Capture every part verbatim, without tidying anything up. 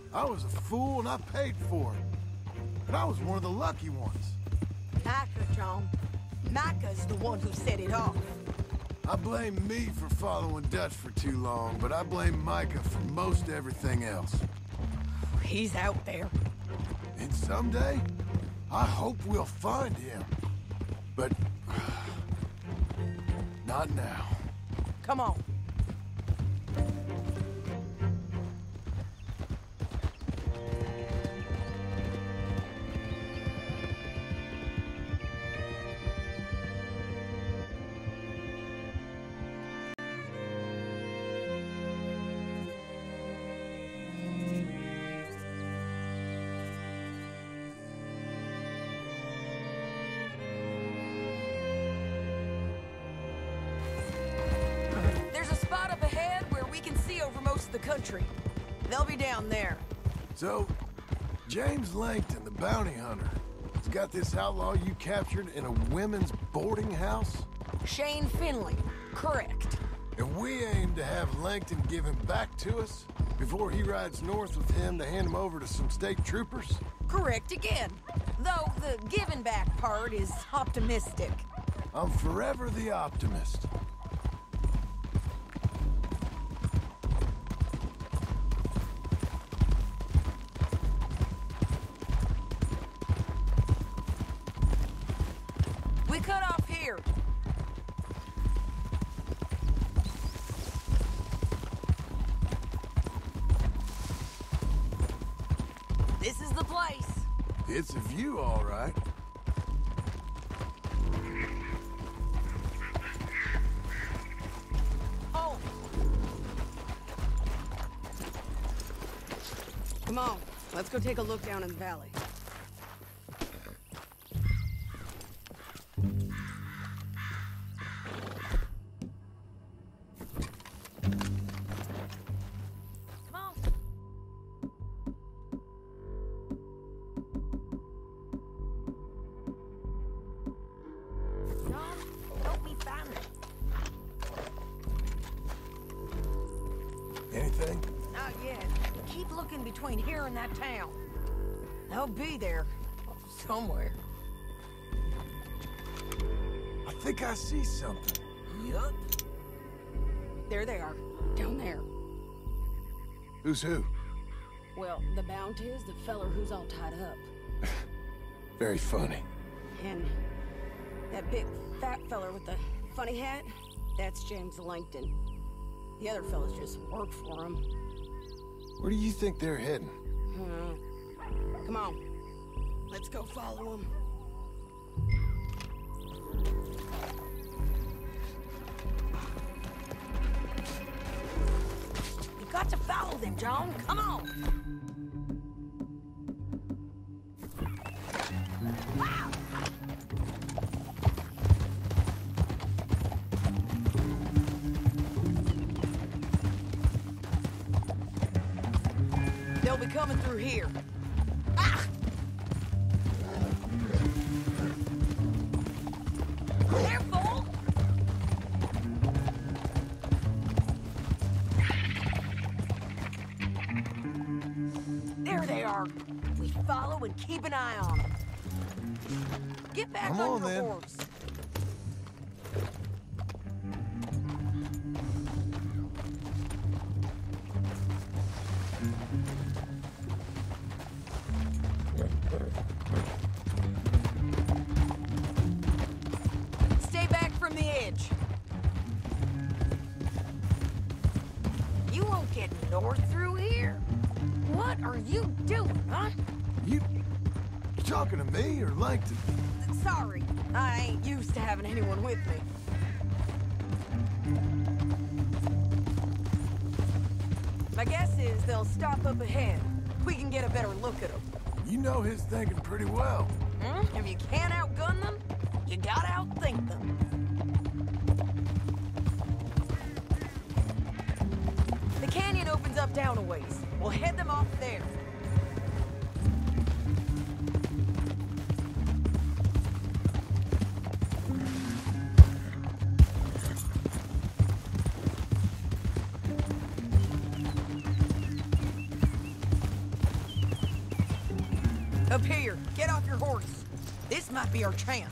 I was a fool and I paid for it. But I was one of the lucky ones. Micah, John. Micah's the one who set it off. I blame me for following Dutch for too long, but I blame Micah for most everything else. He's out there. And someday, I hope we'll find him. But... not now. Come on. The country. They'll be down there. So, James Langton, the bounty hunter, has got this outlaw you captured in a women's boarding house? Shane Finley. Correct. And we aim to have Langton give him back to us before he rides north with him to hand him over to some state troopers? Correct again. Though the giving back part is optimistic. I'm forever the optimist. Cut off here. This is the place. It's a view, all right. Oh. Come on, let's go take a look down in the valley. Anything? Not yet. Keep looking between here and that town. They'll be there. Somewhere. I think I see something. Yup. There they are. Down there. Who's who? Well, the bounty is the feller who's all tied up. Very funny. And that big fat feller with the funny hat, that's James Langton. The other fellas just work for him. Where do you think they're heading? Hmm. Come on. Let's go follow them. You got to follow them, John. Come on. Wow. They'll be coming through here. Ah! Careful! There they are. We follow and keep an eye on them. Get back Come on, on your then. horse. Stay back from the edge. You won't get north through here. What are you doing, huh? You... you talking to me or Langton? Sorry, I ain't used to having anyone with me. My guess is they'll stop up ahead. We can get a better look at them. You know his thinking pretty well. Hmm? If you can't outgun them, you gotta outthink them. The canyon opens up down a ways. We'll head them off there. Up here, get off your horse. This might be our chance.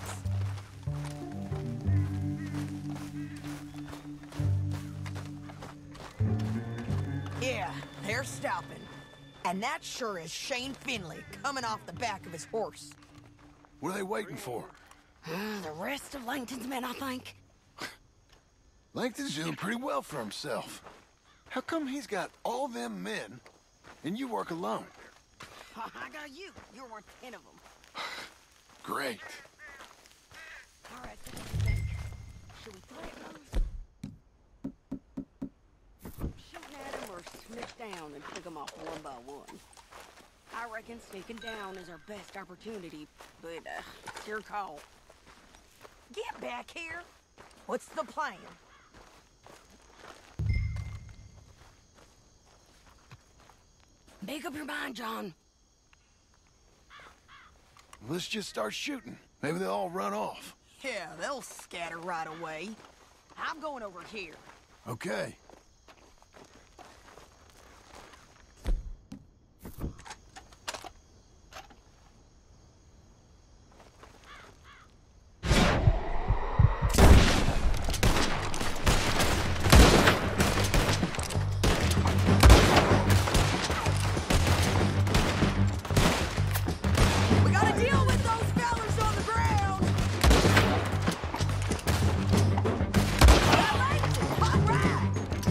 Yeah, they're stopping. And that sure is Shane Finley coming off the back of his horse. What are they waiting for? Uh, the rest of Langton's men, I think. Langton's doing pretty well for himself. How come he's got all them men, and you work alone? I got you. You're worth ten of them. Great. All right, so what do you think? Should we threaten them? Shooting at them or sniff down and pick them off one by one? I reckon sneaking down is our best opportunity, but uh, it's your call. Get back here. What's the plan? Make up your mind, John. Let's just start shooting. Maybe they'll all run off. Yeah, they'll scatter right away. I'm going over here. Okay. We gotta deal with those fellas on the ground. All right.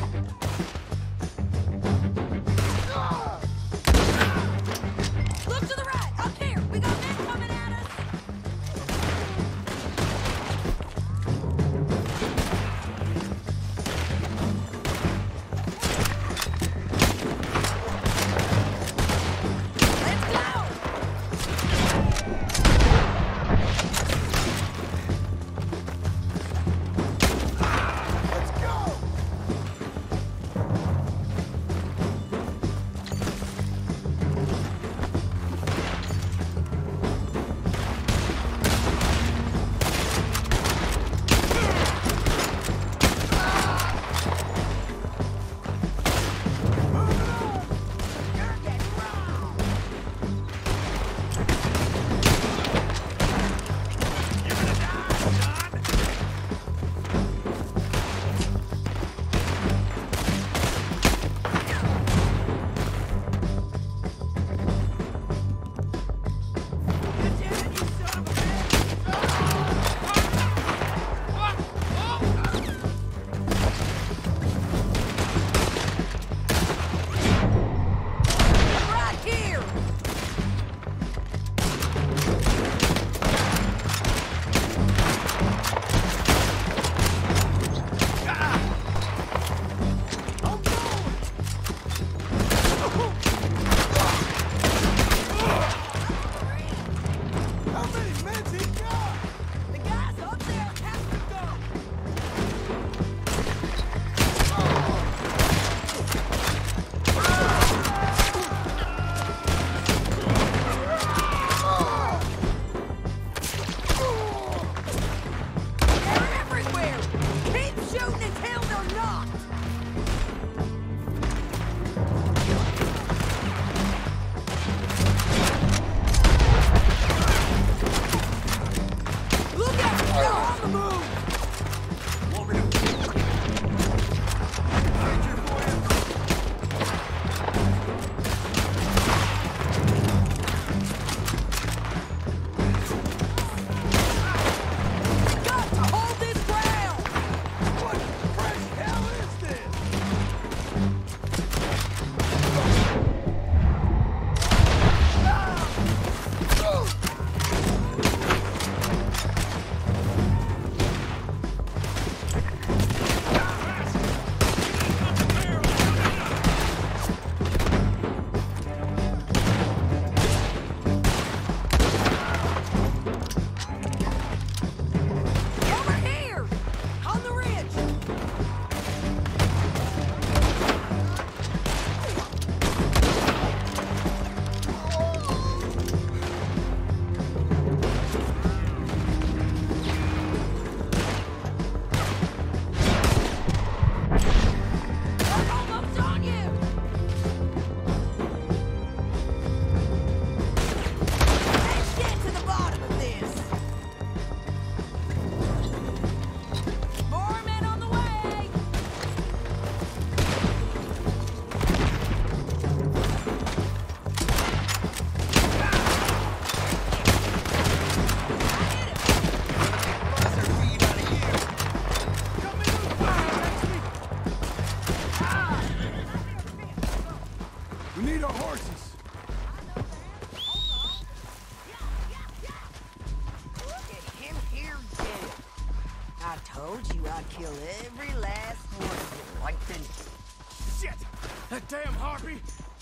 kill every last one of you, Langton. Shit! That damn harpy!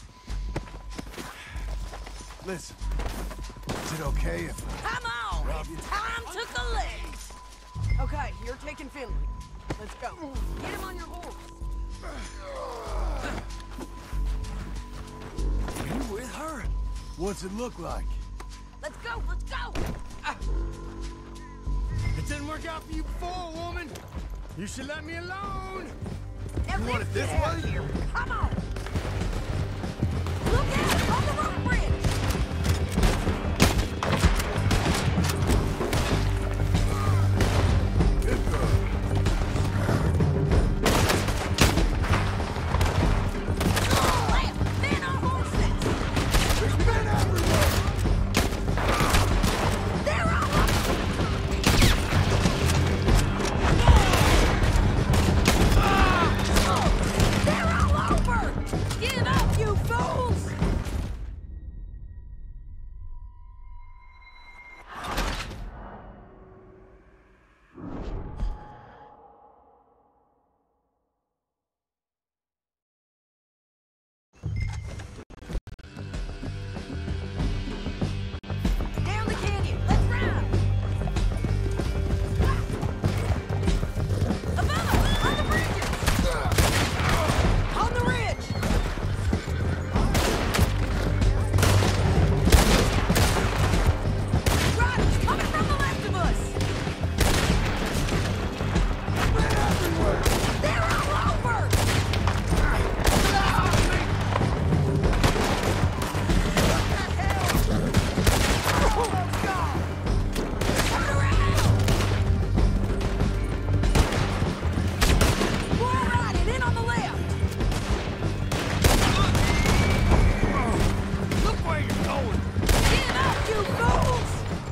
Listen, is it okay if... Come on! It's time to collect! Okay, you're taking Finley. Let's go. Get him on your horse. You with her? What's it look like? Let's go, let's go! It didn't work out for you before, woman! You should let me alone! Now You want it let's this get out way? of here. Come on! Look out! On the rock bridge! Good girl. Left! Men on horses! There's men everywhere! They're all up! They're all over! Give up, you fools! Down the canyon! Let's ride! Above us! On the bridges! On the ridge! Riders coming from the left of us! Men everywhere! They're all over! Almost gone! Turn around! More riding in on the left! Look where you're going! Get up, you fools!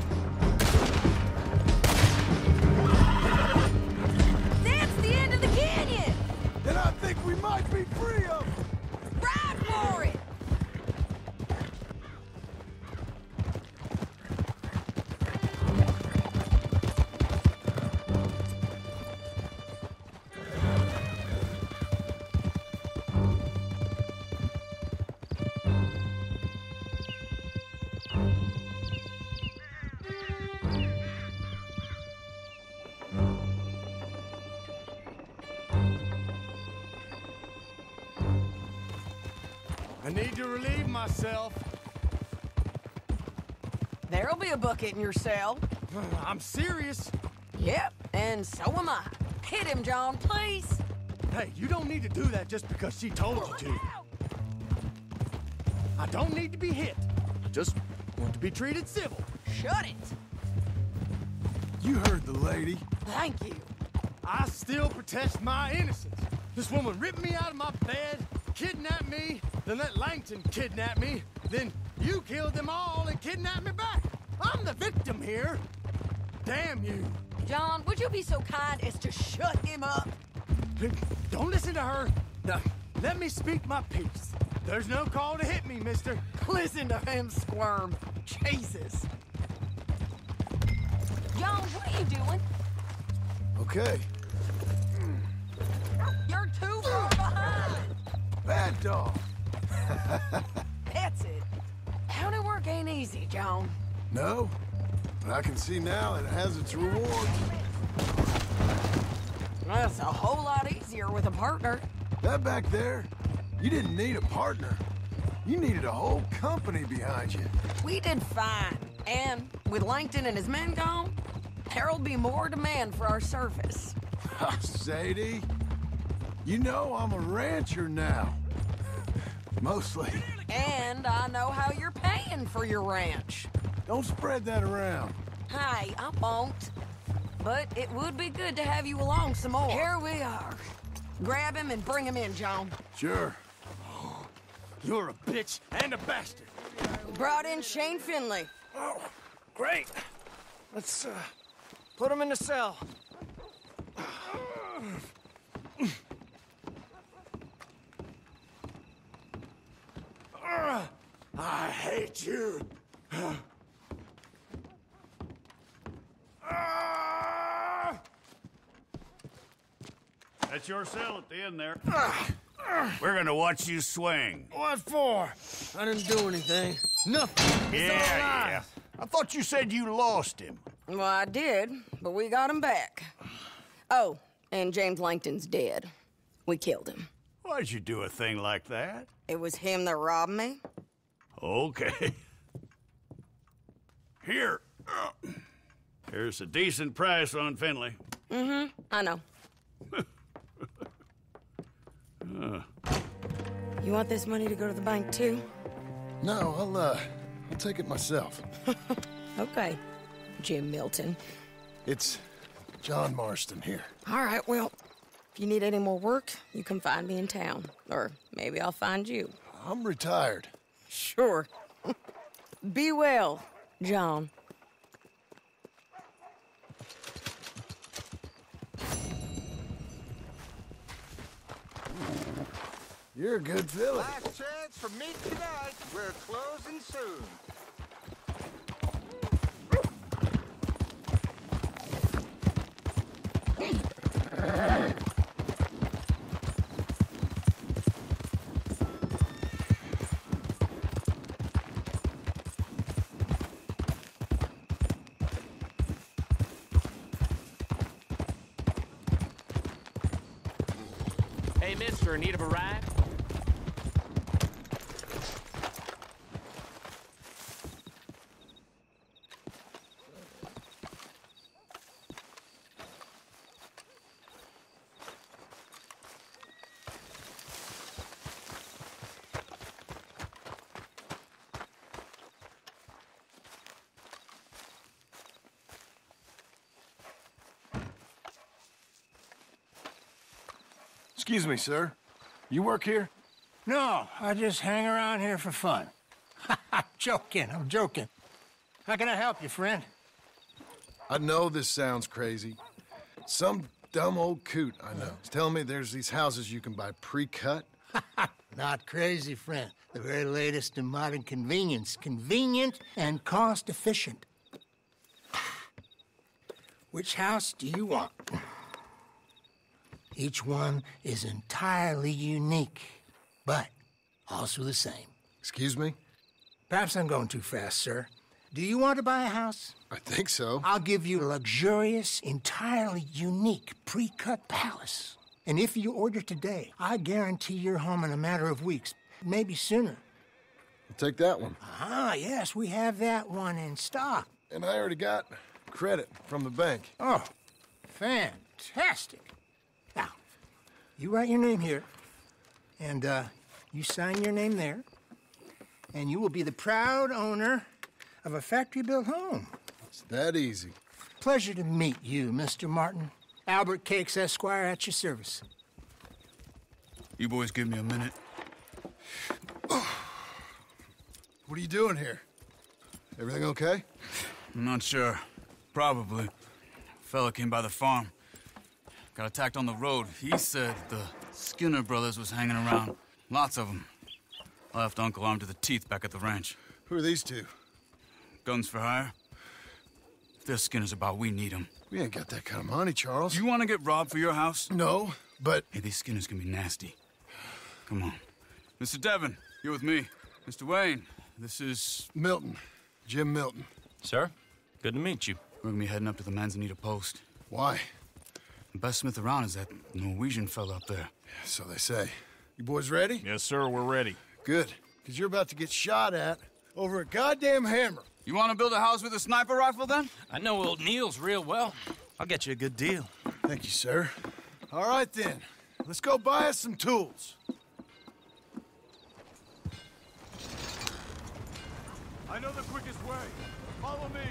That's the end of the canyon! Then I think we might be free of them! Ride for it! I need to relieve myself. There'll be a bucket in your cell. I'm serious. Yep, and so am I. Hit him, John, please. Hey, you don't need to do that just because she told you to. I don't need to be hit. I just want to be treated civil. Shut it. You heard the lady. Thank you. I still protest my innocence. This woman ripped me out of my bed, kidnapped me, then let Langton kidnap me, then you killed them all and kidnapped me back. I'm the victim here. Damn you. John, would you be so kind as to shut him up? Don't listen to her. Now, let me speak my piece. There's no call to hit me, mister. Listen to him squirm. Jesus. John, what are you doing? Okay. You're too far behind. Bad dog. That's it. County work ain't easy, John. No? But I can see now it has its rewards. That's a whole lot easier with a partner. That back there, you didn't need a partner. You needed a whole company behind you. We did fine. And with Langton and his men gone, there'll be more demand for our service. Sadie, you know I'm a rancher now. Mostly. And I know how you're paying for your ranch. Don't spread that around. Hey, I won't. But it would be good to have you along some more. Here we are. Grab him and bring him in, John. Sure. You're a bitch and a bastard. We brought in Shane Finley. Oh, great. Let's, uh, put him in the cell. I hate you. That's your cell at the end there. We're gonna watch you swing. What for? I didn't do anything. Nothing. It's Yeah, all yeah. lies. I thought you said you lost him. Well, I did, but we got him back. Oh, and James Langton's dead. We killed him. Why'd you do a thing like that? It was him that robbed me. Okay. Here. Here's a decent price on Finley. Mm-hmm, I know. uh. You want this money to go to the bank, too? No, I'll, uh, I'll take it myself. Okay, Jim Milton. It's John Marston here. All right, well, if you need any more work, you can find me in town. Or maybe I'll find you. I'm retired. Sure. Be well, John. You're a good filly. Last chance for meat tonight. We're closing soon. Hey, mister, need a ride? Excuse me, sir. You work here? No, I just hang around here for fun. I'm joking, I'm joking. How can I help you, friend? I know this sounds crazy. Some dumb old coot I know is telling me there's these houses you can buy pre-cut. Not crazy, friend. The very latest in modern convenience. Convenient and cost-efficient. Which house do you want? Each one is entirely unique, but also the same. Excuse me? Perhaps I'm going too fast, sir. Do you want to buy a house? I think so. I'll give you a luxurious, entirely unique pre-cut palace. And if you order today, I guarantee you're home in a matter of weeks, maybe sooner. I'll take that one. Ah, yes, we have that one in stock. And I already got credit from the bank. Oh, fantastic. Now, you write your name here, and uh, you sign your name there, and you will be the proud owner of a factory-built home. It's that easy. Pleasure to meet you, Mister Martin. Albert Cakes, Esquire, at your service. You boys give me a minute. What are you doing here? Everything okay? I'm not sure. Probably. Fella came by the farm. Got attacked on the road. He said the Skinner brothers was hanging around. Lots of them. I left Uncle armed to the teeth back at the ranch. Who are these two? Guns for hire? If they're Skinner's about, we need them. We ain't got that kind of money, Charles. You want to get robbed for your house? No, but... Hey, these Skinners can be nasty. Come on. Mister Devon, you're with me. Mister Wayne, this is... Milton. Jim Milton. Sir, good to meet you. We're gonna be heading up to the Manzanita post. Why? The best smith around is that Norwegian fella up there. So they say. You boys ready? Yes, sir, we're ready. Good. Because you're about to get shot at over a goddamn hammer. You want to build a house with a sniper rifle, then? I know old Neil's real well. I'll get you a good deal. Thank you, sir. All right, then. Let's go buy us some tools. I know the quickest way. Follow me.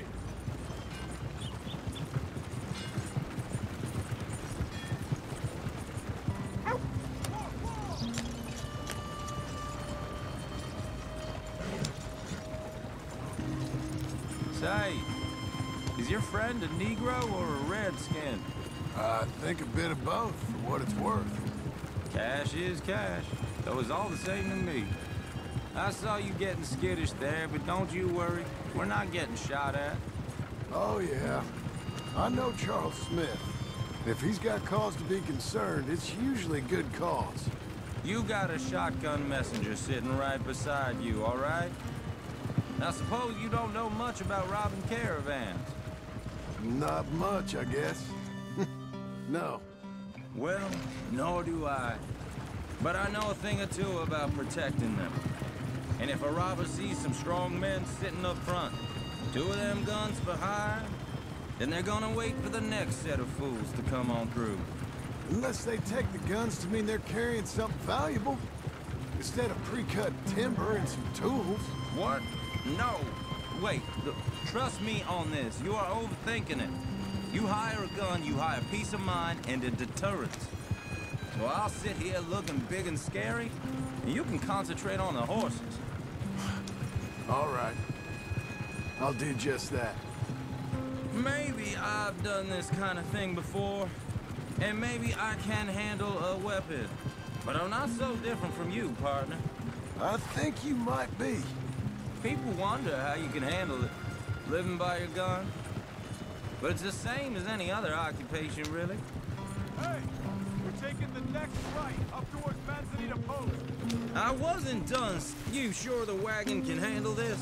Say, is your friend a Negro or a Redskin? I think a bit of both, for what it's worth. Cash is cash, though it's all the same to me. I saw you getting skittish there, but don't you worry. We're not getting shot at. Oh, yeah. I know Charles Smith. If he's got cause to be concerned, it's usually good cause. You got a shotgun messenger sitting right beside you, all right? Now suppose you don't know much about robbing caravans. Not much, I guess. No. Well, nor do I. But I know a thing or two about protecting them. And if a robber sees some strong men sitting up front, two of them guns behind, then they're gonna wait for the next set of fools to come on through. Unless they take the guns to mean they're carrying something valuable. Instead of pre-cut timber and some tools. What? No. Wait, look, trust me on this. You are overthinking it. You hire a gun, you hire peace of mind and a deterrence. So I'll sit here looking big and scary, and you can concentrate on the horses. All right. I'll do just that. Maybe I've done this kind of thing before, and maybe I can handle a weapon. But I'm not so different from you, partner. I think you might be. People wonder how you can handle it, living by your gun. But it's the same as any other occupation, really. Hey, we're taking the next right up towards Manzanita Post. I wasn't done. You sure the wagon can handle this?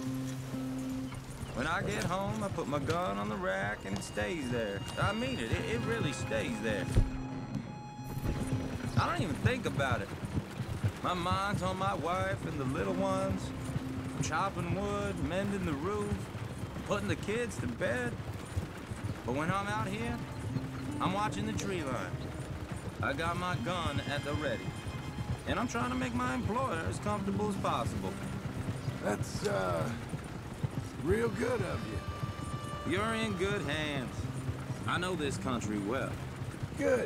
When I get home, I put my gun on the rack and it stays there. I mean it, it, it really stays there. I don't even think about it. My mind's on my wife and the little ones. Chopping wood, mending the roof, putting the kids to bed. But when I'm out here, I'm watching the tree line. I got my gun at the ready. And I'm trying to make my employer as comfortable as possible. That's, uh, real good of you. You're in good hands. I know this country well. Good.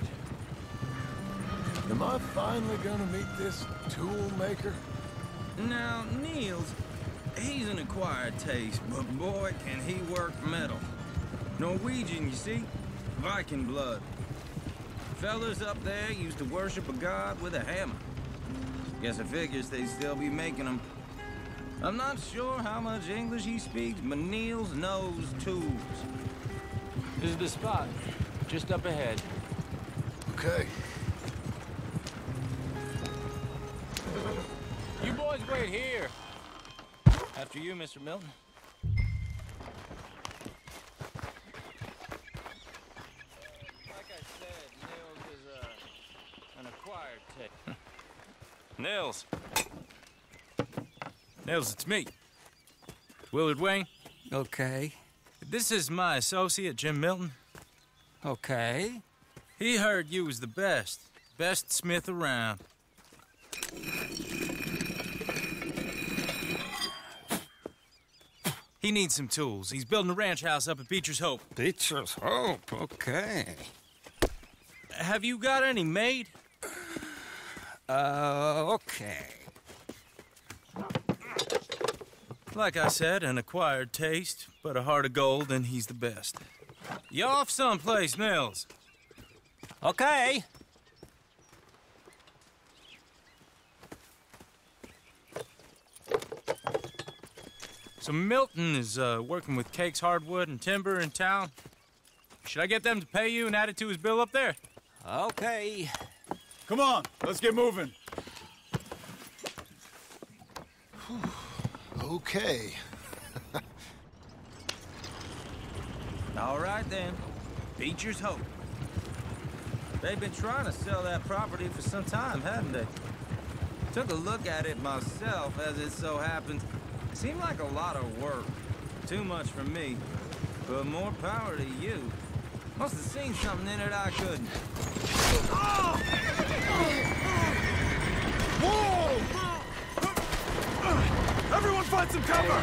Am I finally gonna meet this tool maker? Now, Niels, he's an acquired taste, but boy, can he work metal. Norwegian, you see? Viking blood. Fellas up there used to worship a god with a hammer. Guess I figures they'd still be making them. I'm not sure how much English he speaks, but Niels knows tools. This is the spot, just up ahead. Okay. You boys wait here. After you, Mister Milton. Like I said, Nils is uh, an acquired taste. Nils. Nils, it's me. Willard Wayne. Okay. This is my associate, Jim Milton. Okay. He heard you was the best. Best smith around. He needs some tools. He's building a ranch house up at Beecher's Hope. Beecher's Hope, okay. Have you got any made? Uh, okay. Like I said, an acquired taste, but a heart of gold, and he's the best. You off someplace, Nils? Okay. So Milton is uh, working with Cakes Hardwood and Timber in town. Should I get them to pay you and add it to his bill up there? Okay. Come on, let's get moving. Okay. All right, then. Beecher's Hope. They've been trying to sell that property for some time, haven't they? Took a look at it myself, as it so happens. Seemed like a lot of work. Too much for me. But more power to you. Must have seen something in it I couldn't. Oh! Whoa! Everyone find some cover!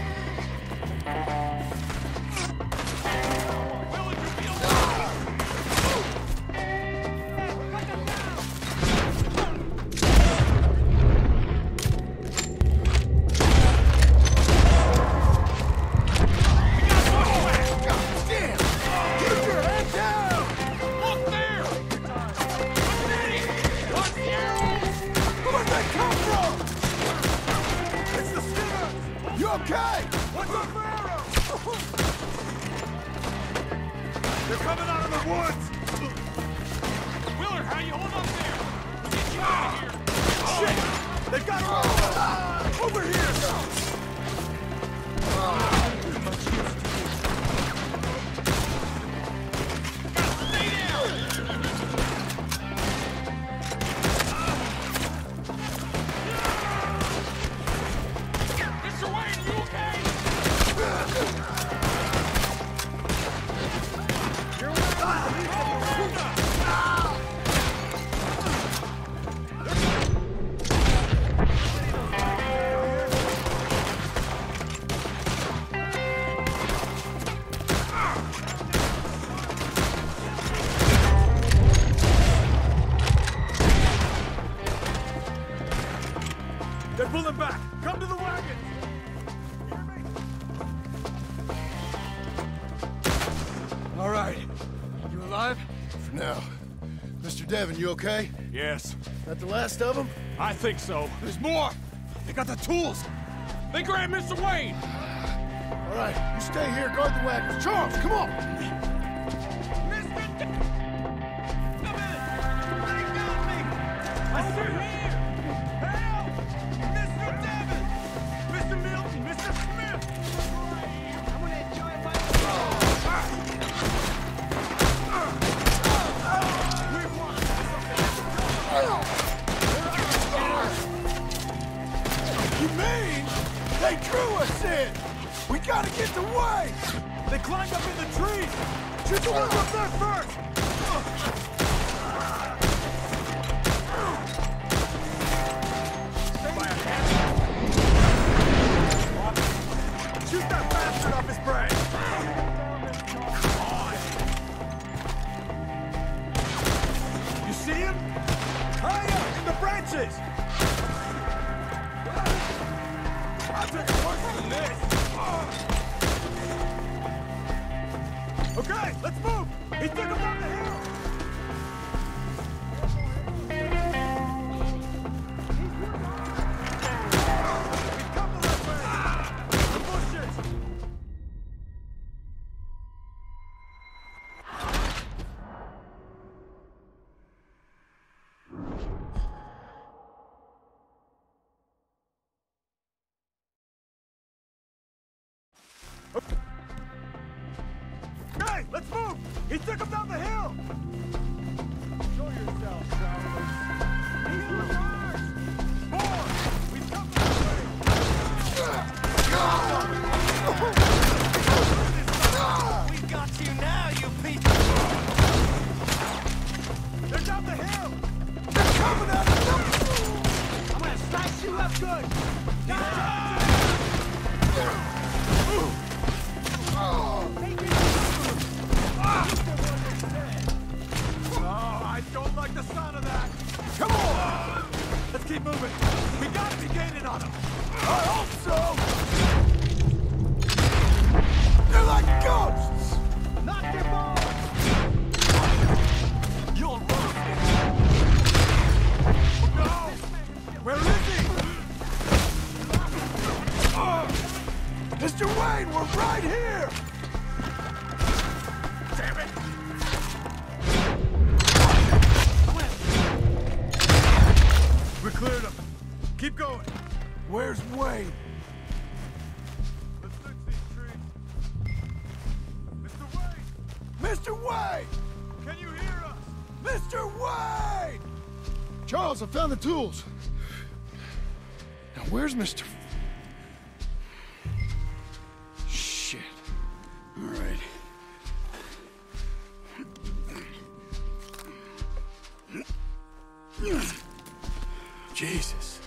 Okay! What's up for arrows? They're coming out of the woods! Now you hold up there. We'll get you out of here. Shit! They've got her over here. Stay down. Mister Wayne, you okay? You're They're pulling back. Come to the wagon. All right. You alive? For now. Mister Devon, you okay? Yes. That the last of them? I think so. There's more. They got the tools. They grabbed Mister Wayne. All right, you stay here, guard the wagons. Charles, come on! Mister De Come in! They got me! Over here! Help! Mister Devon! Mister Milton! Mister Smith! I'm gonna enjoy my... You mean they drew us in? We gotta get the way! They climbed up in the trees! Shoot the ones up there first! Shoot that bastard off his brain! You see him? Hurry up! In the branches! I'll take it worse than this! Okay, let's move! He took him down the hill! He's coming that way! The bushes! Hey, let's move! He took him down the hill! Show yourself, travelers. He's on ours! More! We've come this way! We've got you now, you piece of... They're down the hill! They're coming at us! I'm gonna slice you up good! Oh, I don't like the sound of that! Come on! Let's keep moving! We gotta be gaining on them! I hope so! They're like ghosts! Not your ball! You'll run! No! Where is he? Oh! Mister Wayne, we're right here! Damn it! We cleared him. Keep going. Where's Wayne? Let's fix these trees. Mister Wayne! Mister Wayne! Can you hear us? Mister Wayne! Charles, I found the tools. Now where's Mister Shit. All right. Jesus.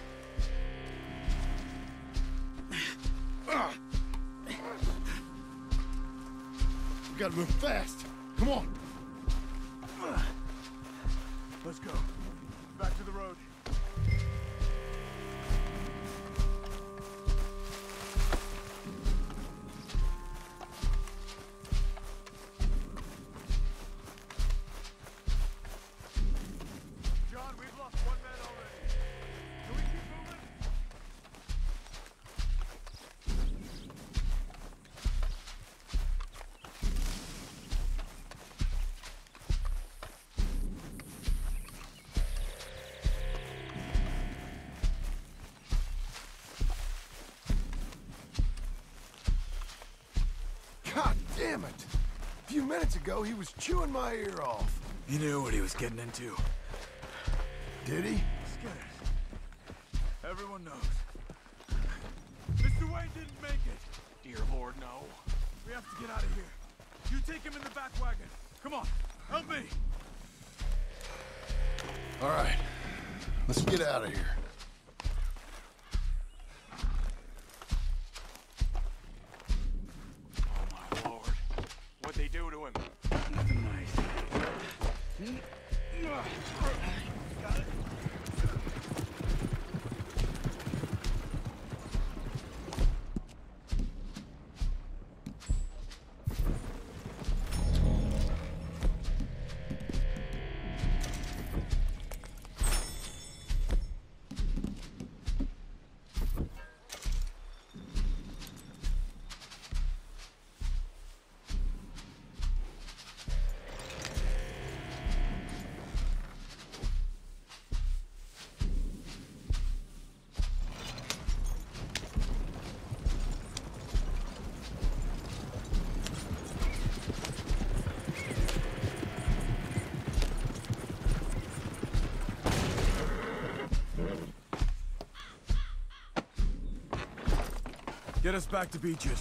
We gotta move fast. Come on. Let's go. Back to the road. John, we've lost one man already. Can we keep moving? Damn it! A few minutes ago, he was chewing my ear off. He knew what he was getting into. Did he? Skinner. Everyone knows. Mister Wayne didn't make it. Dear Lord, no. We have to get out of here. You take him in the back wagon. Come on, help me. All right, let's get out of here. Oh, my Lord. What'd they do to him? Nothing nice. Got it. Get us back to Beaches.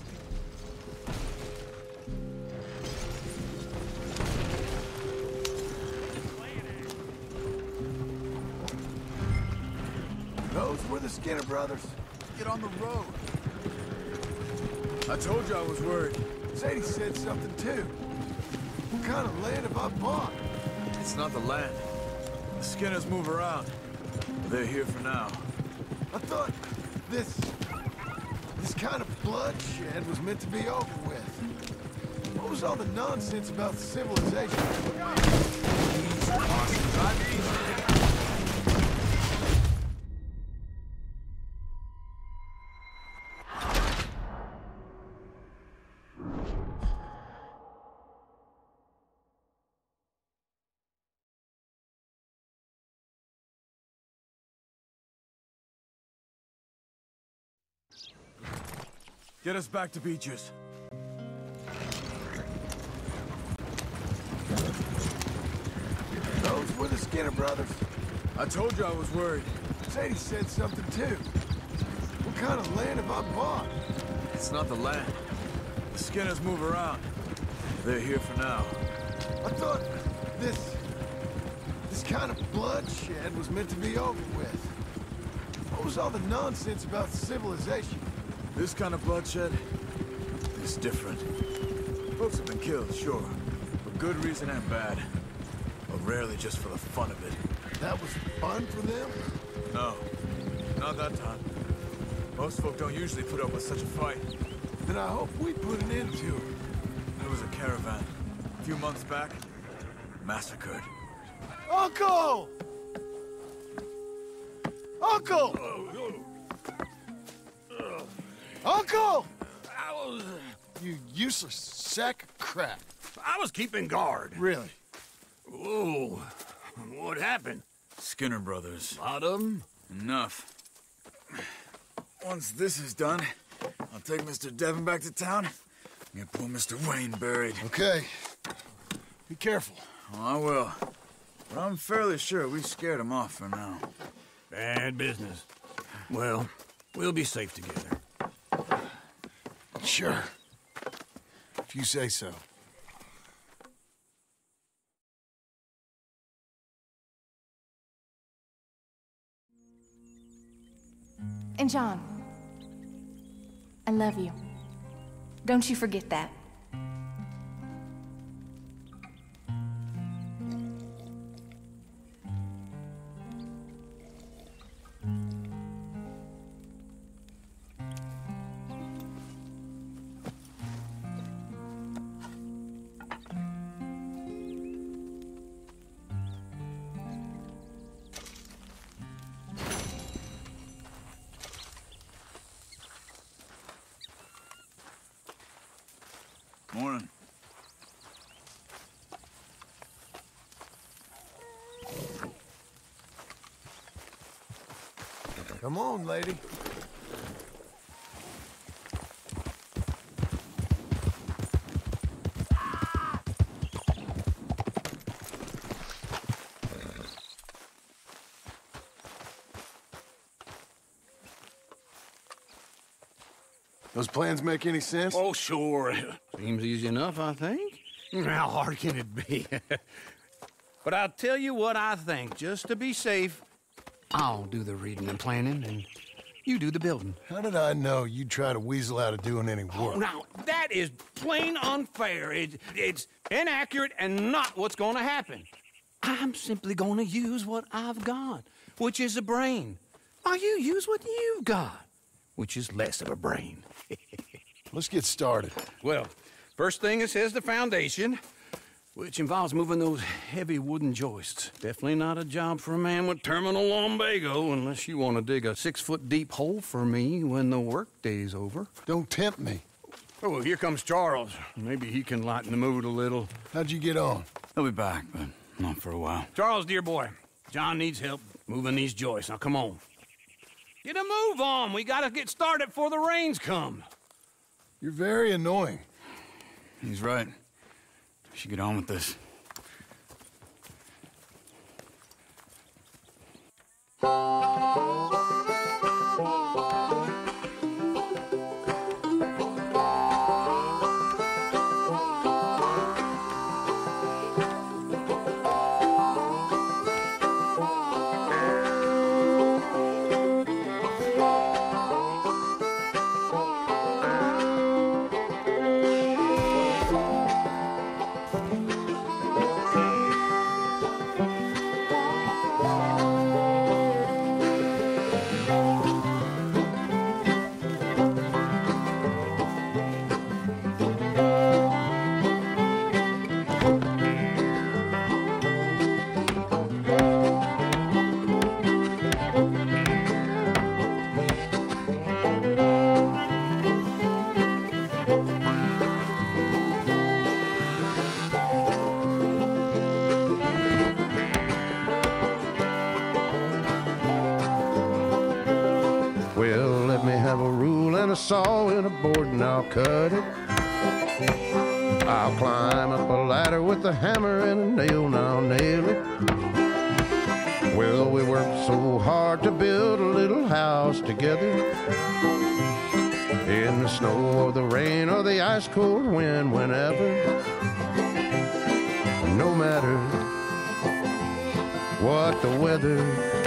Those were the Skinner brothers. Get on the road. I told you I was worried. Sadie said something too. What kind of land have I bought? It's not the land. The Skinners move around. They're here for now. I thought this... this kind of bloodshed was meant to be over with. What was all the nonsense about civilization? Get us back to Beaches. Those were the Skinner brothers. I told you I was worried. Sadie said something too. What kind of land have I bought? It's not the land. The Skinners move around. They're here for now. I thought this... this kind of bloodshed was meant to be over with. What was all the nonsense about civilization? This kind of bloodshed is different. Folks have been killed, sure. For good reason and bad. But rarely just for the fun of it. That was fun for them? No. Not that time. Most folk don't usually put up with such a fight. Then I hope we put an end to it. There was a caravan. A few months back. Massacred. Uncle! Uncle! Uncle! I was... You useless sack of crap. I was keeping guard. Really? Whoa. What happened? Skinner brothers. Lot of them? Enough. Once this is done, I'll take Mister Devon back to town and get poor Mister Wayne buried. Okay. Be careful. Oh, I will. But I'm fairly sure we scared him off for now. Bad business. Well, we'll be safe together. Sure. If you say so. And John, I love you. Don't you forget that. Morning. Come on, lady. Those plans make any sense? Oh, sure. Seems easy enough, I think. How hard can it be? But I'll tell you what I think, just to be safe. I'll do the reading and planning, and you do the building. How did I know you'd try to weasel out of doing any work? Oh, now, that is plain unfair. It, it's inaccurate and not what's going to happen. I'm simply going to use what I've got, which is a brain. While you use what you've got, which is less of a brain. Let's get started. Well, first thing it says the foundation, which involves moving those heavy wooden joists. Definitely not a job for a man with terminal lumbago, unless you want to dig a six-foot deep hole for me when the workday's over. Don't tempt me. Oh, here comes Charles. Maybe he can lighten the mood a little. How'd you get on? He'll be back, but not for a while. Charles, dear boy, John needs help moving these joists. Now, come on. Get a move on. We gotta get started before the rains come. You're very annoying. He's right. We should get on with this. Saw in a board and I'll cut it. I'll climb up a ladder with a hammer and a nail and I'll nail it. Well, we worked so hard to build a little house together. In the snow or the rain or the ice cold wind, whenever. No matter what the weather,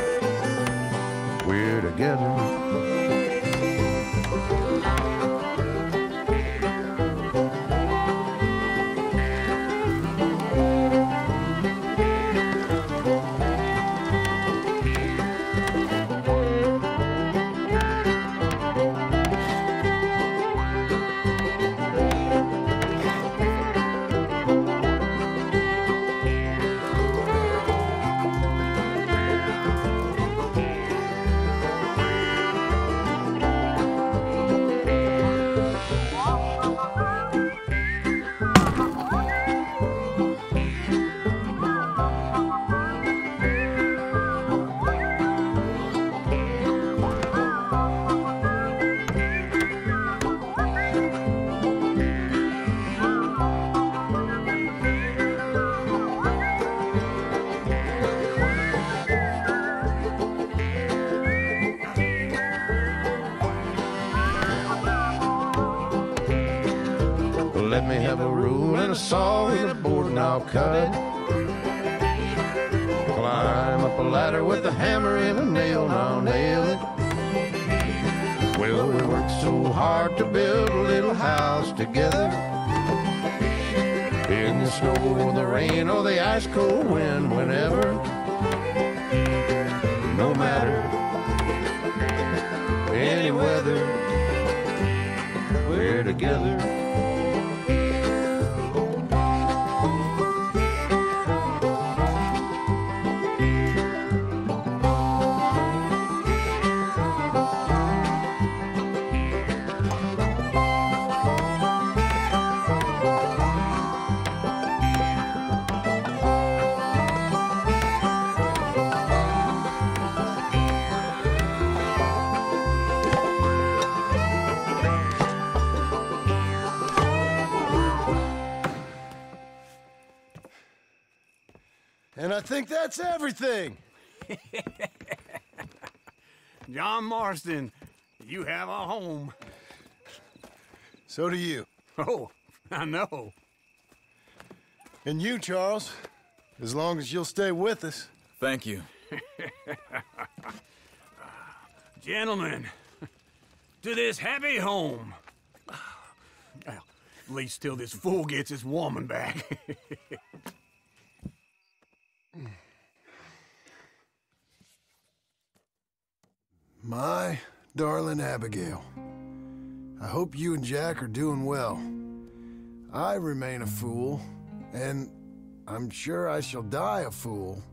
we're together. Let me have a rule and a saw and a board and I'll cut. Climb up a ladder with a hammer and a nail and I'll nail it. Well, we worked so hard to build a little house together. In the snow or the rain or the ice cold wind, whenever. No matter any weather, we're together. And I think that's everything. John Marston, you have a home. So do you. Oh, I know. And you, Charles. As long as you'll stay with us. Thank you. Gentlemen, to this happy home. Well, at least till this fool gets his woman back. My darling Abigail, I hope you and Jack are doing well. I remain a fool, and I'm sure I shall die a fool.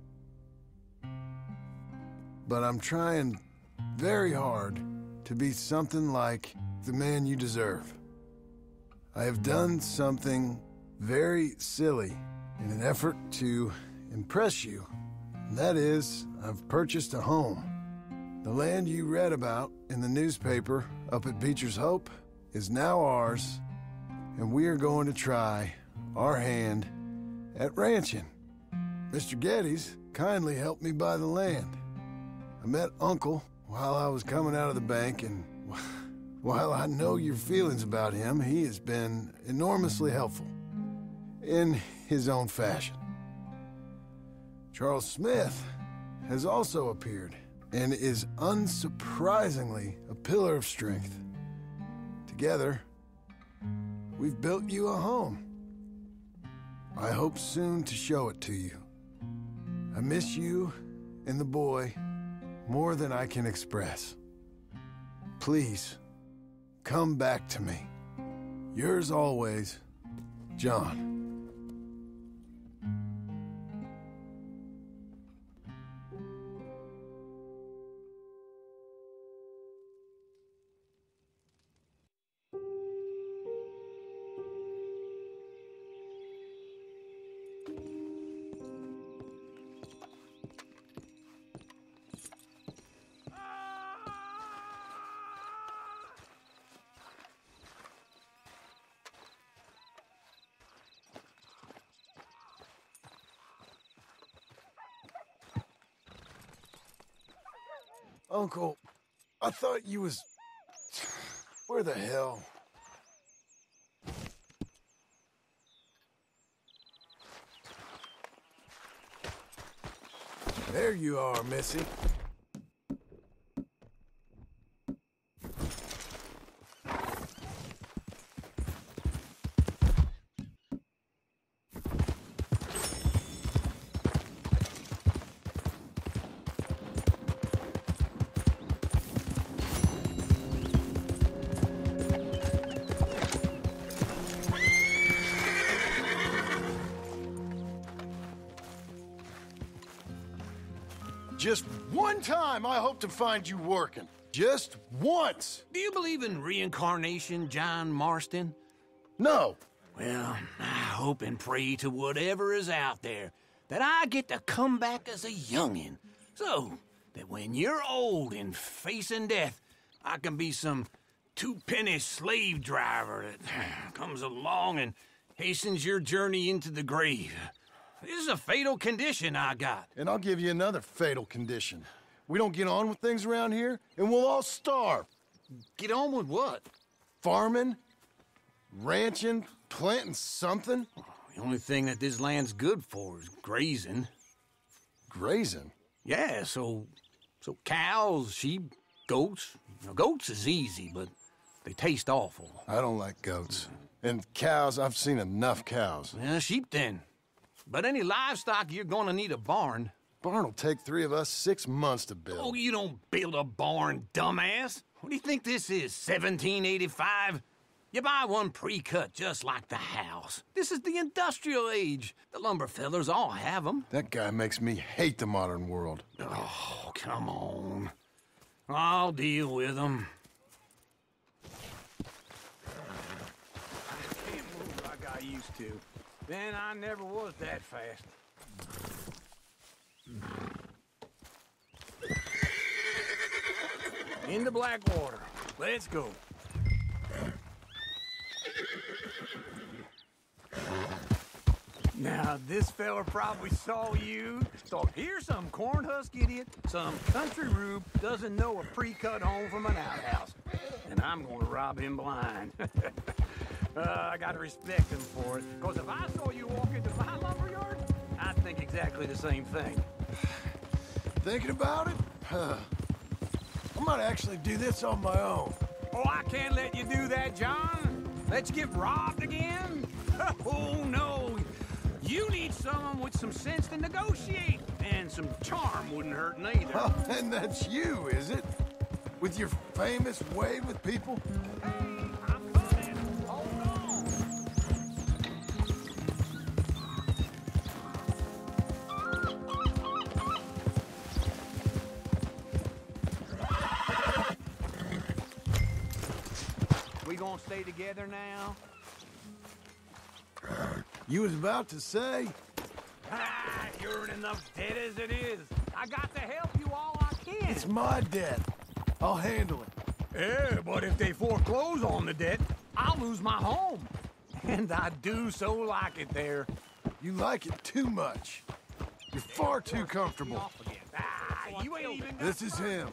But I'm trying very hard to be something like the man you deserve. I have done something very silly in an effort to impress you. And that is, I've purchased a home. The land you read about in the newspaper up at Beecher's Hope is now ours, and we are going to try our hand at ranching. Mister Geddes kindly helped me buy the land. I met Uncle while I was coming out of the bank, and while I know your feelings about him, he has been enormously helpful in his own fashion. Charles Smith has also appeared and is unsurprisingly a pillar of strength. Together, we've built you a home. I hope soon to show it to you. I miss you and the boy more than I can express. Please, come back to me. Yours always, John. Uncle, I thought you was... Where the hell? There you are, Missy. Just one time I hope to find you working. Just once. Do you believe in reincarnation, John Marston? No. Well, I hope and pray to whatever is out there that I get to come back as a youngin', so that when you're old and facing death, I can be some two-penny slave driver that comes along and hastens your journey into the grave. This is a fatal condition I got. And I'll give you another fatal condition. We don't get on with things around here, and we'll all starve. Get on with what? Farming, ranching, planting something. The only thing that this land's good for is grazing. Grazing? Yeah, so... so cows, sheep, goats. Now, goats is easy, but they taste awful. I don't like goats. And cows, I've seen enough cows. Yeah, sheep then. But any livestock, you're gonna need a barn. Barn will take three of us six months to build. Oh, you don't build a barn, dumbass. What do you think this is, seventeen eighty-five? You buy one pre-cut just like the house. This is the industrial age. The lumber fellers all have them. That guy makes me hate the modern world. Oh, come on. I'll deal with them. I can't move like I used to. Then I never was that fast. Into Blackwater. Let's go. Now, this fella probably saw you, thought, here's some corn husk idiot, some country rube doesn't know a pre-cut home from an outhouse. and I'm gonna rob him blind. uh, I gotta respect him for it, because if I saw you walk into my lumberyard, I'd think exactly the same thing. Thinking about it? Huh. I might actually do this on my own. Oh, I can't let you do that, John. Let's get robbed again? Oh, no. You need someone with some sense to negotiate, and some charm wouldn't hurt neither. Oh, and that's you, is it? With your famous way with people? Hey, I'm coming. Hold on. We gonna stay together now? You was about to say? Ah, you're in enough debt as it is. I got to help you all I can. It's my debt. I'll handle it. Yeah, but if they foreclose on the debt, I'll lose my home. And I do so like it there. You like it too much. You're far too comfortable. Ah, you ain't even got This is him.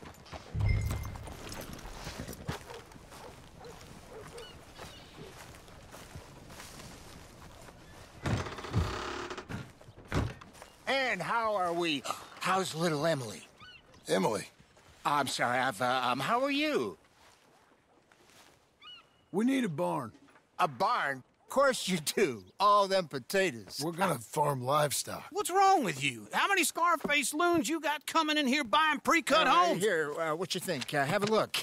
And how are we? How's little Emily? Emily. I'm sorry, I've, uh, um, how are you? We need a barn. A barn? Of course you do. All them potatoes. We're gonna farm livestock. What's wrong with you? How many Scarface loons you got coming in here buying pre-cut Uh, homes? Here, uh, what you think? Uh, have a look.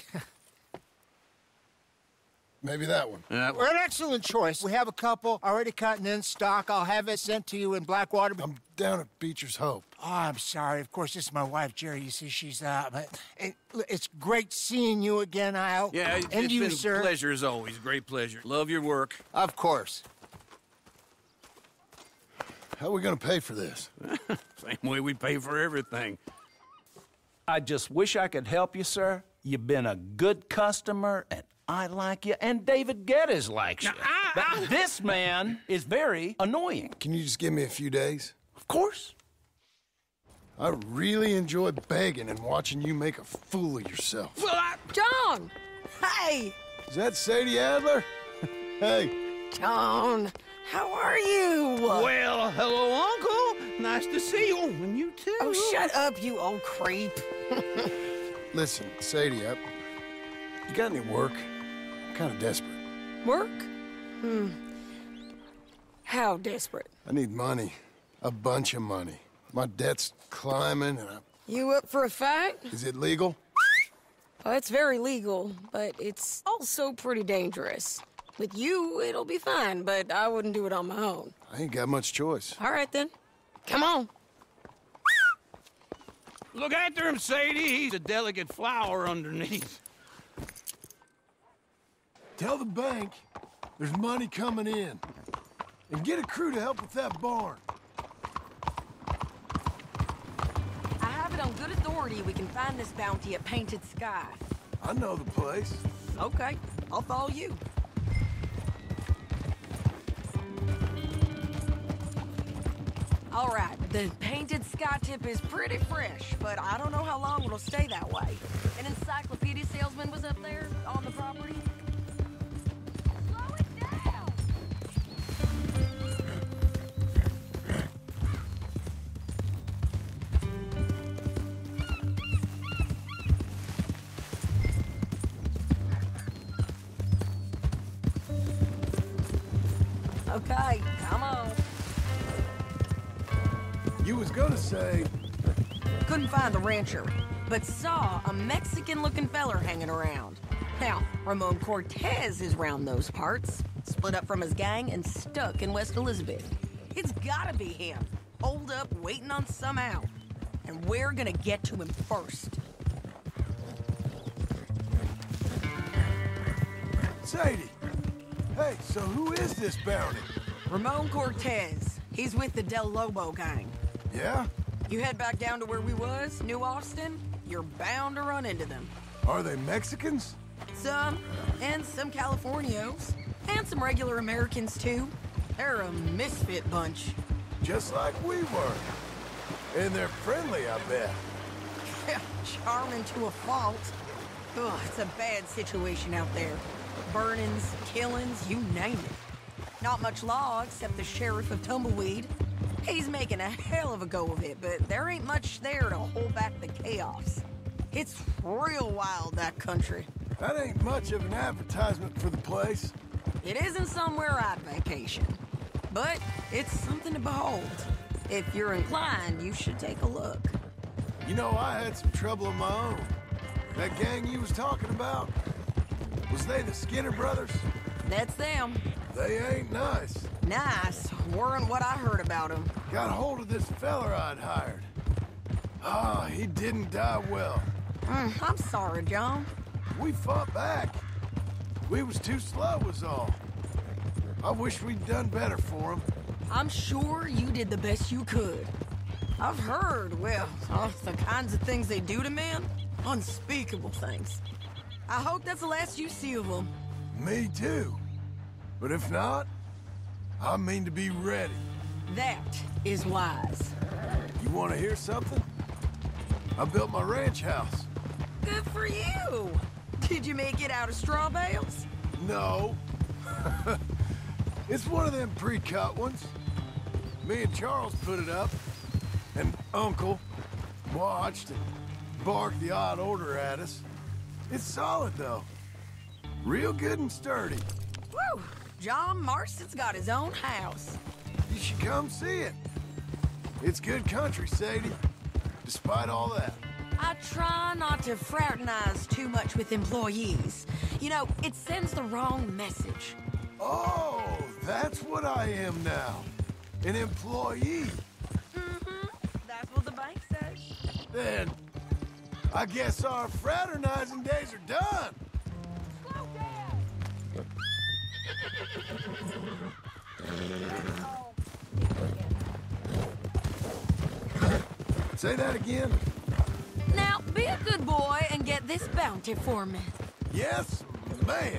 Maybe that one. Uh, We're an excellent choice. We have a couple already cutting in stock. I'll have it sent to you in Blackwater. I'm down at Beecher's Hope. Oh, I'm sorry. Of course, this is my wife, Jerry. You see, she's, uh, but it, it's great seeing you again, Al. yeah, it's, and it's you, been sir. a pleasure as always. Great pleasure. Love your work. Of course. How are we gonna pay for this? Same way we pay for everything. I just wish I could help you, sir. You've been a good customer, and I like you, and David Geddes likes you. Now, I- but I- this man is very annoying. Can you just give me a few days? Of course. I really enjoy begging and watching you make a fool of yourself. Well, I... John! Hey! Is that Sadie Adler? Hey. John, how are you? Well, hello, Uncle. Nice to see you. And you too. Oh, shut up, you old creep. Listen, Sadie, I, you got any work? I'm kind of desperate. Work? Hmm. How desperate? I need money. A bunch of money. My debt's climbing, and I... You up for a fight? Is it legal? Well, it's very legal, but it's also pretty dangerous. With you, it'll be fine, but I wouldn't do it on my own. I ain't got much choice. All right, then. Come on. Look after him, Sadie. He's a delicate flower underneath. Tell the bank there's money coming in. And get a crew to help with that barn. I have it on good authority we can find this bounty at Painted Sky. I know the place. Okay, I'll follow you. All right, the Painted Sky tip is pretty fresh, but I don't know how long it'll stay that way. An encyclopedia salesman was up there on the property. Slow it down! Okay, come on. You was gonna say... Couldn't find the rancher, but saw a Mexican-looking feller hanging around. Now, Ramon Cortez is round those parts, split up from his gang and stuck in West Elizabeth. It's gotta be him, holed up waiting on some out. And we're gonna get to him first. Sadie! Hey, so who is this bounty? Ramon Cortez. He's with the Del Lobo gang. Yeah? You head back down to where we was, New Austin, you're bound to run into them. Are they Mexicans? Some, and some Californios, and some regular Americans too. They're a misfit bunch. Just like we were. And they're friendly, I bet. Charming to a fault. Ugh, it's a bad situation out there. Burnings, killings, you name it. Not much law except the sheriff of Tumbleweed. He's making a hell of a go of it, but there ain't much there to hold back the chaos. It's real wild, that country. That ain't much of an advertisement for the place. It isn't somewhere I'd vacation, but it's something to behold. If you're inclined, you should take a look. You know, I had some trouble of my own. That gang you was talking about, was they the Skinner brothers? That's them. They ain't nice. Nice weren't what I heard about them. Got hold of this feller I'd hired. Ah, he didn't die well. Mm, I'm sorry, John. We fought back. We was too slow was all. I wish we'd done better for him. I'm sure you did the best you could. I've heard, well, uh, the kinds of things they do to men. Unspeakable things. I hope that's the last you see of them. Me too. But if not, I mean to be ready. That is wise. You want to hear something? I built my ranch house. Good for you. Did you make it out of straw bales? No. It's one of them pre-cut ones. Me and Charles put it up, and Uncle watched and barked the odd order at us. It's solid, though. Real good and sturdy. Woo! John Marston's got his own house. You should come see it. It's good country, Sadie. Despite all that. I try not to fraternize too much with employees. You know, it sends the wrong message. Oh, that's what I am now. An employee. Mm-hmm. That's what the bank says. Then, I guess our fraternizing days are done. Slow down. Say that again. Now, be a good boy and get this bounty for me. Yes, ma'am.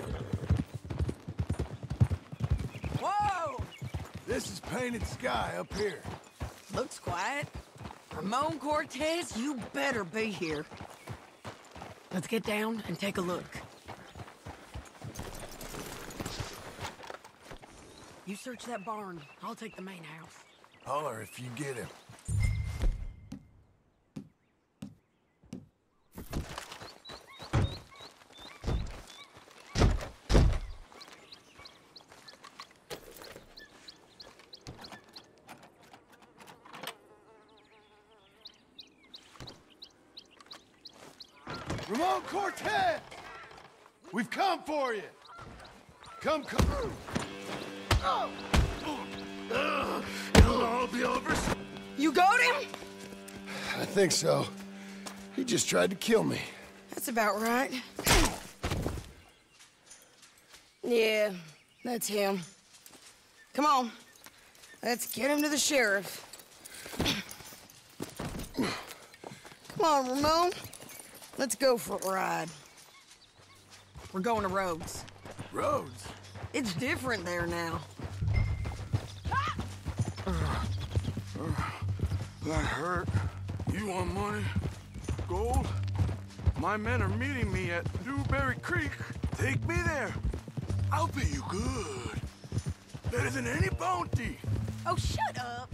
Whoa! This is painted sky up here. Looks quiet. Ramon Cortez, you better be here. Let's get down and take a look. You search that barn. I'll take the main house. Holler if you get him. Ramon Cortez! We've come for you! Come, come! Oh. Uh, it'll all be over. You got him? I think so. He just tried to kill me. That's about right. Yeah, that's him. Come on. Let's get him to the sheriff. Come on, Ramon. Let's go for a ride. We're going to Rhodes. Rhodes? It's different there now. Uh, uh, that hurt. You want money? Gold? My men are meeting me at Newberry Creek. Take me there. I'll pay you good. Better than any bounty. Oh, shut up.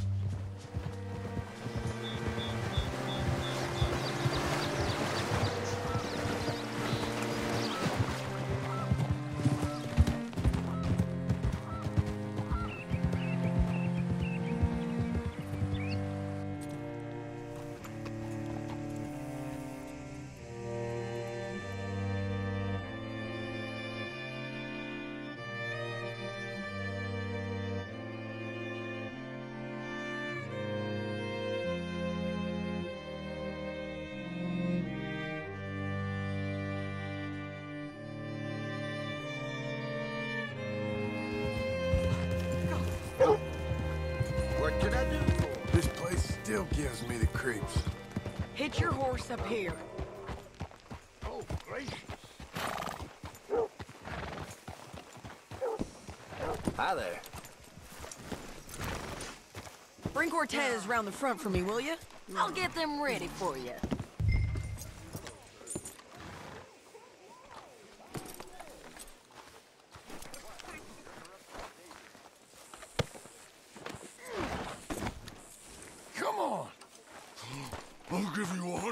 What can I do? This place still gives me the creeps. Hitch your horse up here. Oh, gracious. Hi there. Bring Cortez round the front for me, will you? I'll get them ready for you.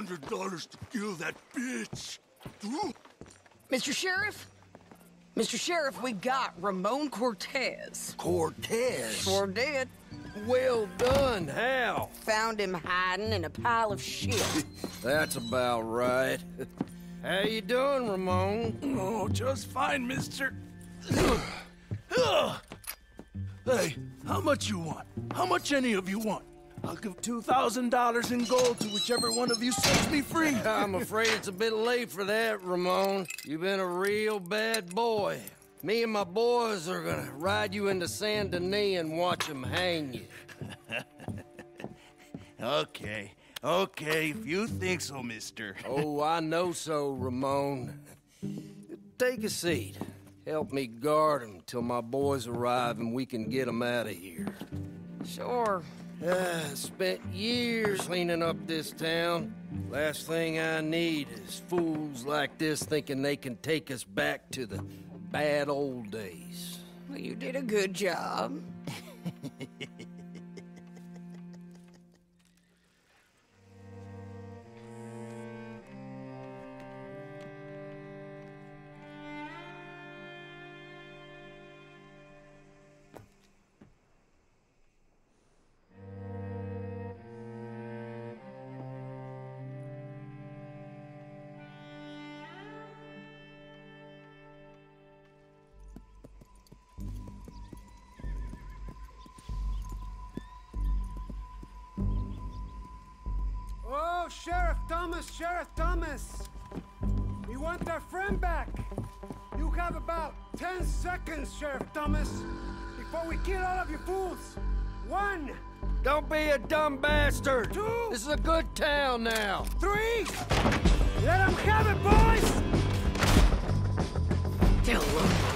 hundred dollars to kill that bitch. Mister Sheriff? Mister Sheriff, we got Ramon Cortez. Cortez? Sure did. Well done. How? Found him hiding in a pile of shit. That's about right. How you doing, Ramon? Oh, just fine, mister. Hey, how much you want? How much any of you want? I'll give two thousand dollars in gold to whichever one of you sets me free. I'm afraid it's a bit late for that, Ramon. You've been a real bad boy. Me and my boys are gonna ride you into Saint Denis and watch them hang you. Okay, okay, if you think so, mister. Oh, I know so, Ramon. Take a seat. Help me guard them till my boys arrive and we can get them out of here. Sure. I spent years cleaning up this town. Last thing I need is fools like this thinking they can take us back to the bad old days. Well, you did a good job. Oh, Sheriff Thomas, Sheriff Thomas! We want our friend back. You have about ten seconds, Sheriff Thomas, before we kill all of you fools. One. Don't be a dumb bastard. Two. This is a good town now. Three. Let them have it, boys! Tell them.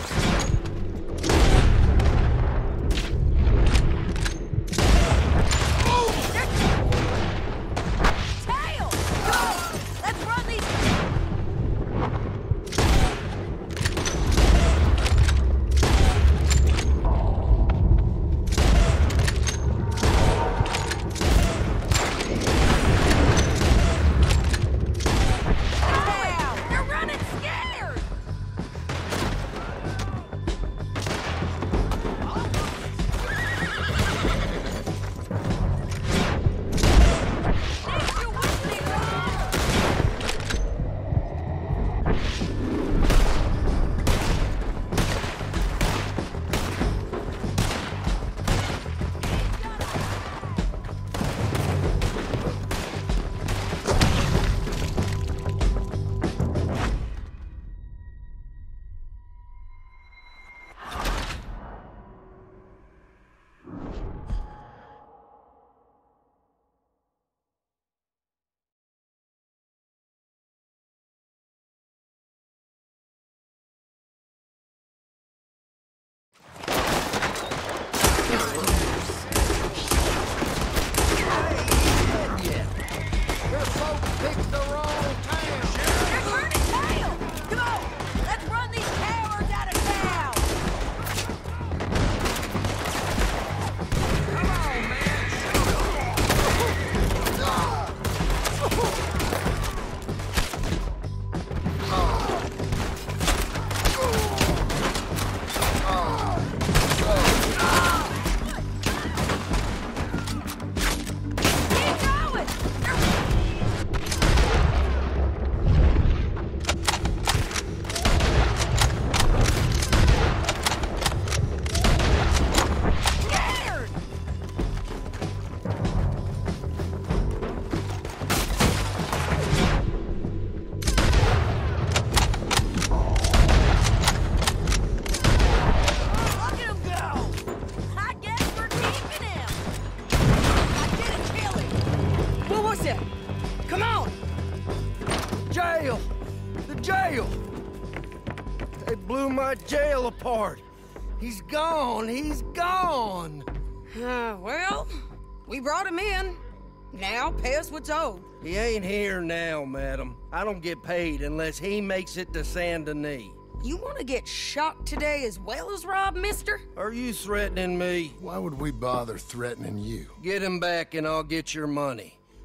Jail apart. He's gone. He's gone. Uh, well, we brought him in. Now pay us what's owed. He ain't here now, madam. I don't get paid unless he makes it to Saint Denis. You want to get shot today as well as rob, mister? Are you threatening me? Why would we bother threatening you? Get him back and I'll get your money.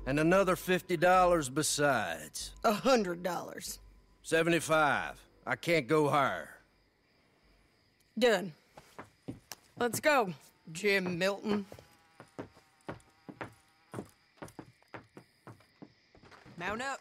And another fifty dollars besides. A hundred dollars. Seventy-five. I can't go higher. Done. Let's go, Jim Milton. Mount up.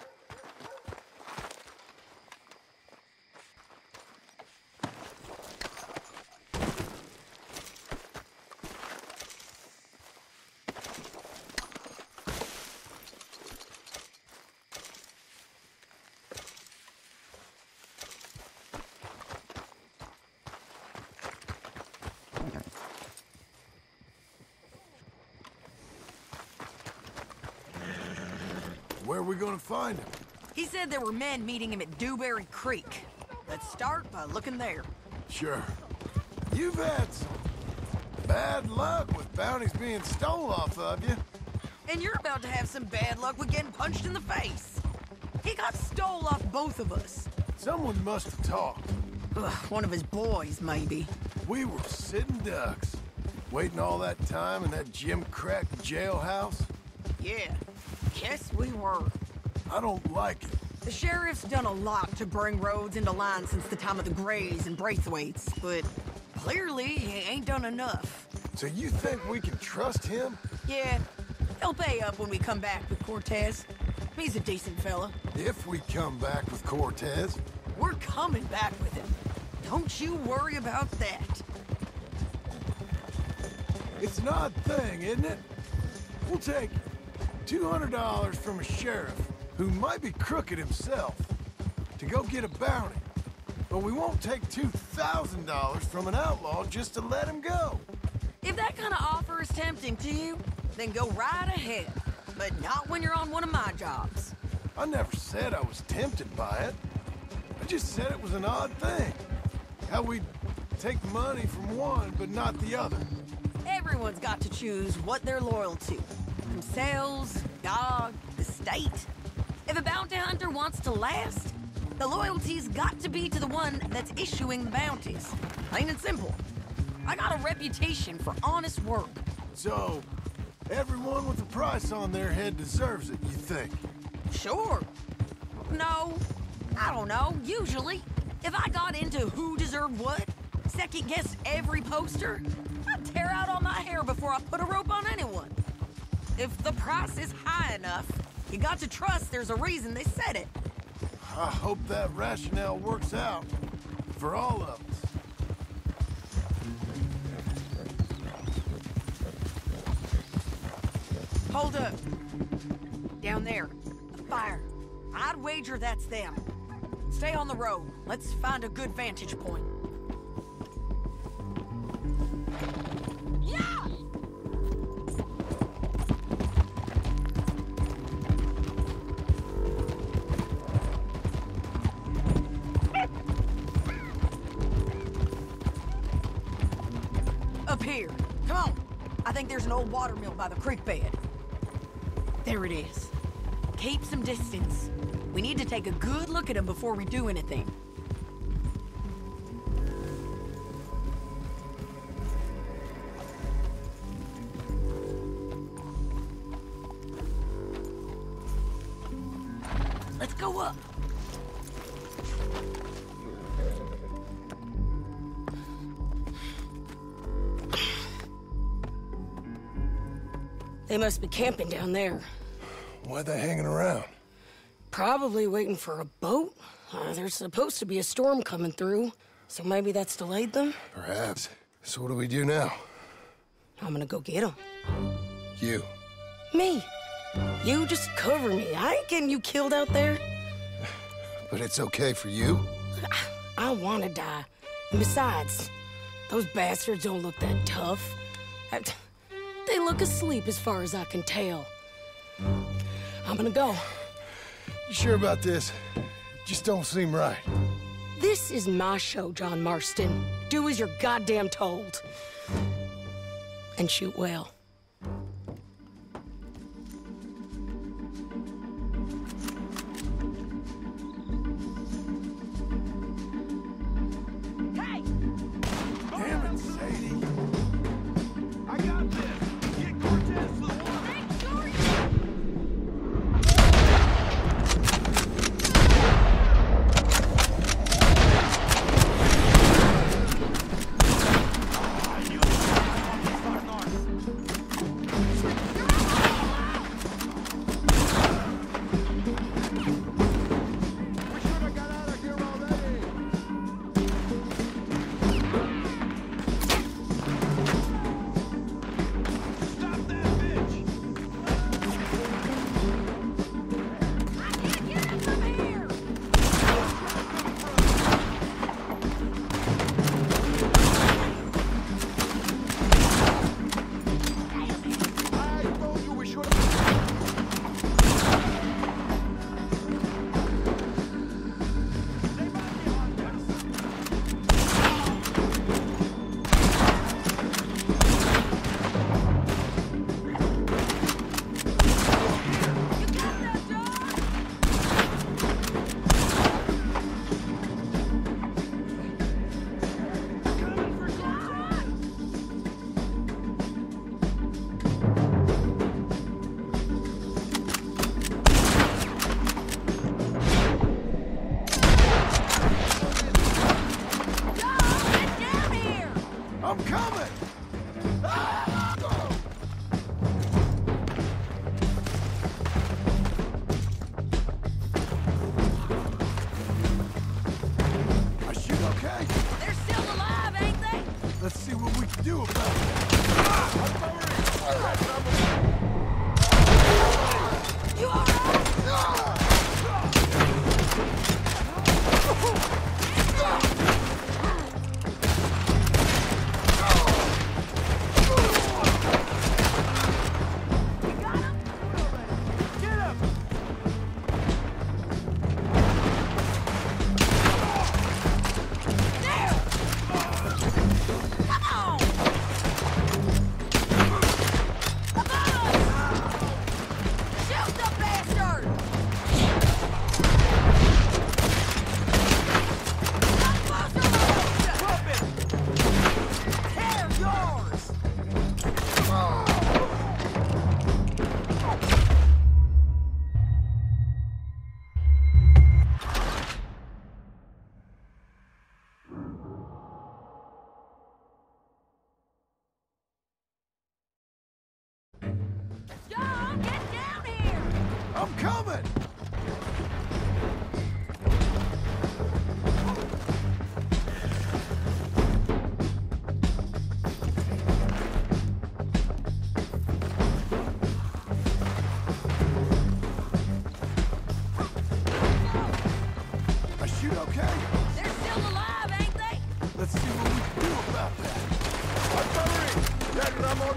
Where are we gonna find him? He said there were men meeting him at Dewberry Creek. Let's start by looking there. Sure. You've had some bad luck with bounties being stole off of you. And you're about to have some bad luck with getting punched in the face. He got stole off both of us. Someone must have talked. Ugh, one of his boys, maybe. We were sitting ducks, waiting all that time in that Jim Crack jailhouse. Yeah, yes we were. I don't like it. The sheriff's done a lot to bring roads into line since the time of the Grays and Braithwaites, but clearly he ain't done enough. So you think we can trust him? Yeah, he'll pay up when we come back with Cortez. He's a decent fella. If we come back with Cortez? We're coming back with him. Don't you worry about that. It's an odd thing, isn't it? We'll take two hundred dollars from a sheriff who might be crooked himself to go get a bounty. But we won't take two thousand dollars from an outlaw just to let him go. If that kind of offer is tempting to you, then go right ahead. But not when you're on one of my jobs. I never said I was tempted by it. I just said it was an odd thing. How we'd take money from one, but not the other. Everyone's got to choose what they're loyal to. Themselves, God, the state. If a bounty hunter wants to last, the loyalty's got to be to the one that's issuing the bounties. Plain and simple. I got a reputation for honest work. So, everyone with a price on their head deserves it, you think? Sure. No, I don't know, usually. If I got into who deserved what, second-guessed every poster, I'd tear out all my hair before I put a rope on anyone. If the price is high enough, you got to trust there's a reason they said it. I hope that rationale works out for all of us. Hold up. Down there, a fire. I'd wager that's them. Stay on the road. Let's find a good vantage point. Yeah! Up here. Come on. I think there's an old water mill by the creek bed. There it is. Keep some distance. We need to take a good look at him before we do anything. Let's go up. They must be camping down there. Why are they hanging around? Probably waiting for a boat. Uh, there's supposed to be a storm coming through, so maybe that's delayed them? Perhaps. So what do we do now? I'm gonna go get them. You. Me. You just cover me. I ain't getting you killed out there. But it's okay for you? I, I wanna die. And besides, those bastards don't look that tough. I, they look asleep as far as I can tell. I'm gonna go. You sure about this? Just don't seem right. This is my show, John Marston. Do as you're goddamn told. And shoot well. Hey! Damn it, Sadie. I got this. Get Cortez to the water. I'm coming! Ah! Oh. I shoot okay? They're still alive, ain't they? Let's see what we can do about it. Ah! You all right? Ah! I'm coming! I shoot okay? They're still alive, ain't they? Let's see what we can do about that. Artillery! Dead Ramon!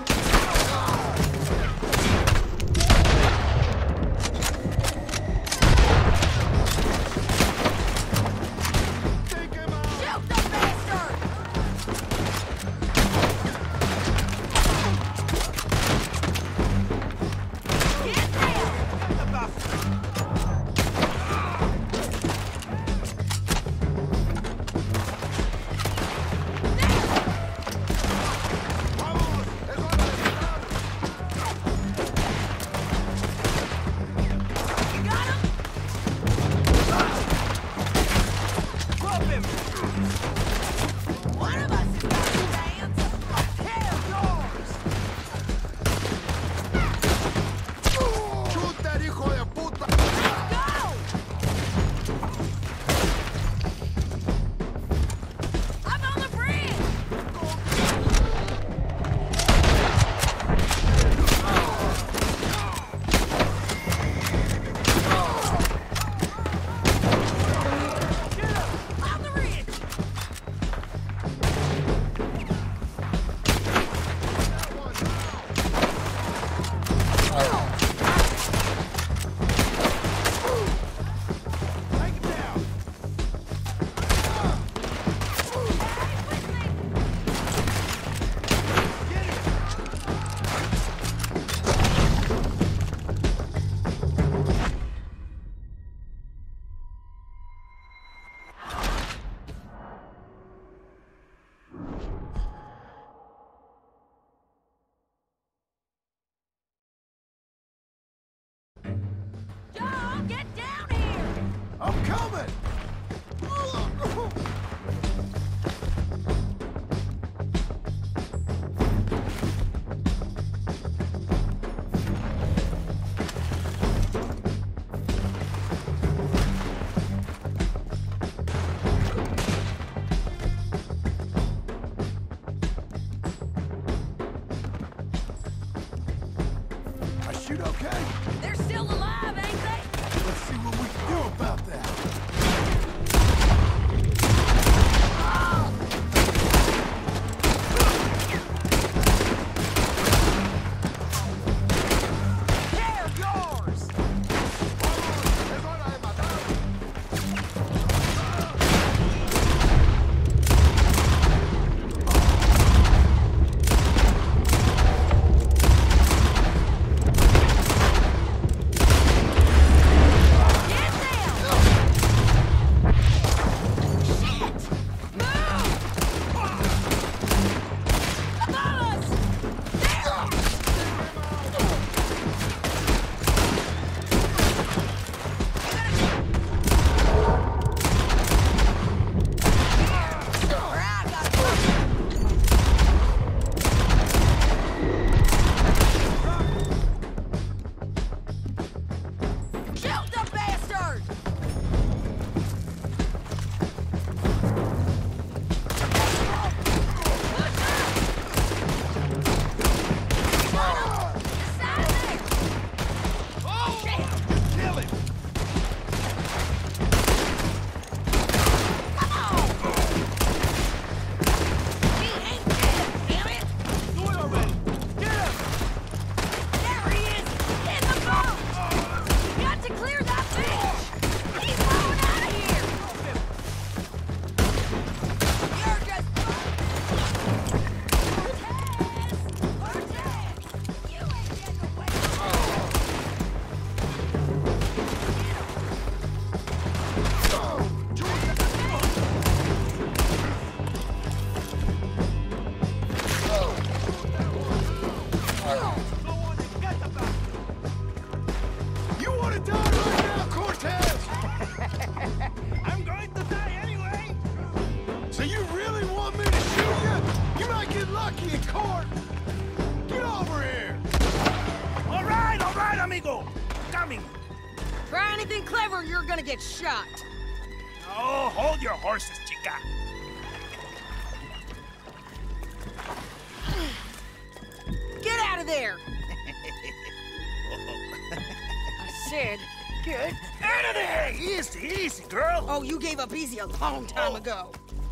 I'm coming! I shoot okay? They're still alive, ain't they? Let's see what we can do about that. lucky in court! Get over here! All right, all right, amigo. Coming. Try anything clever, you're gonna get shot. Oh, hold your horses, chica. Get out of there! I said, get out of there! Easy, easy, girl. Oh, you gave up easy a long time Oh. ago.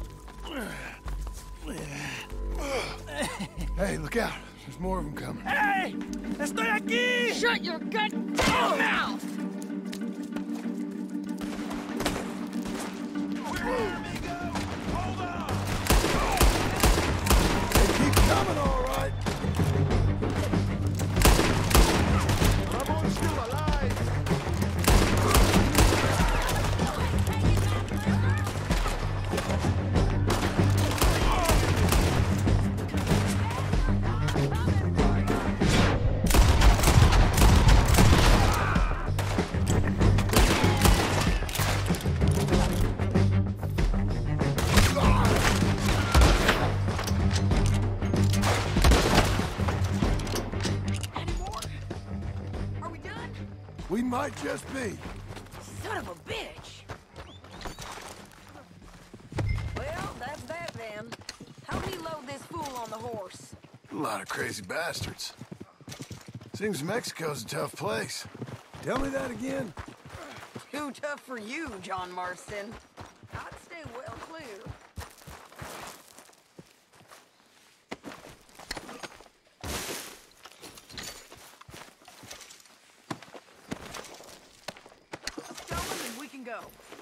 Hey, look out. There's more of them coming. Hey! Estoy aquí! Shut your gut mouth! They keep coming, all right. Ramon's still alive. We might just be. Son of a bitch! Well, that's that then. Help me load this fool on the horse. A lot of crazy bastards. Seems Mexico's a tough place. Tell me that again. Too tough for you, John Marston. I'd stay well clear. Show him and we can go.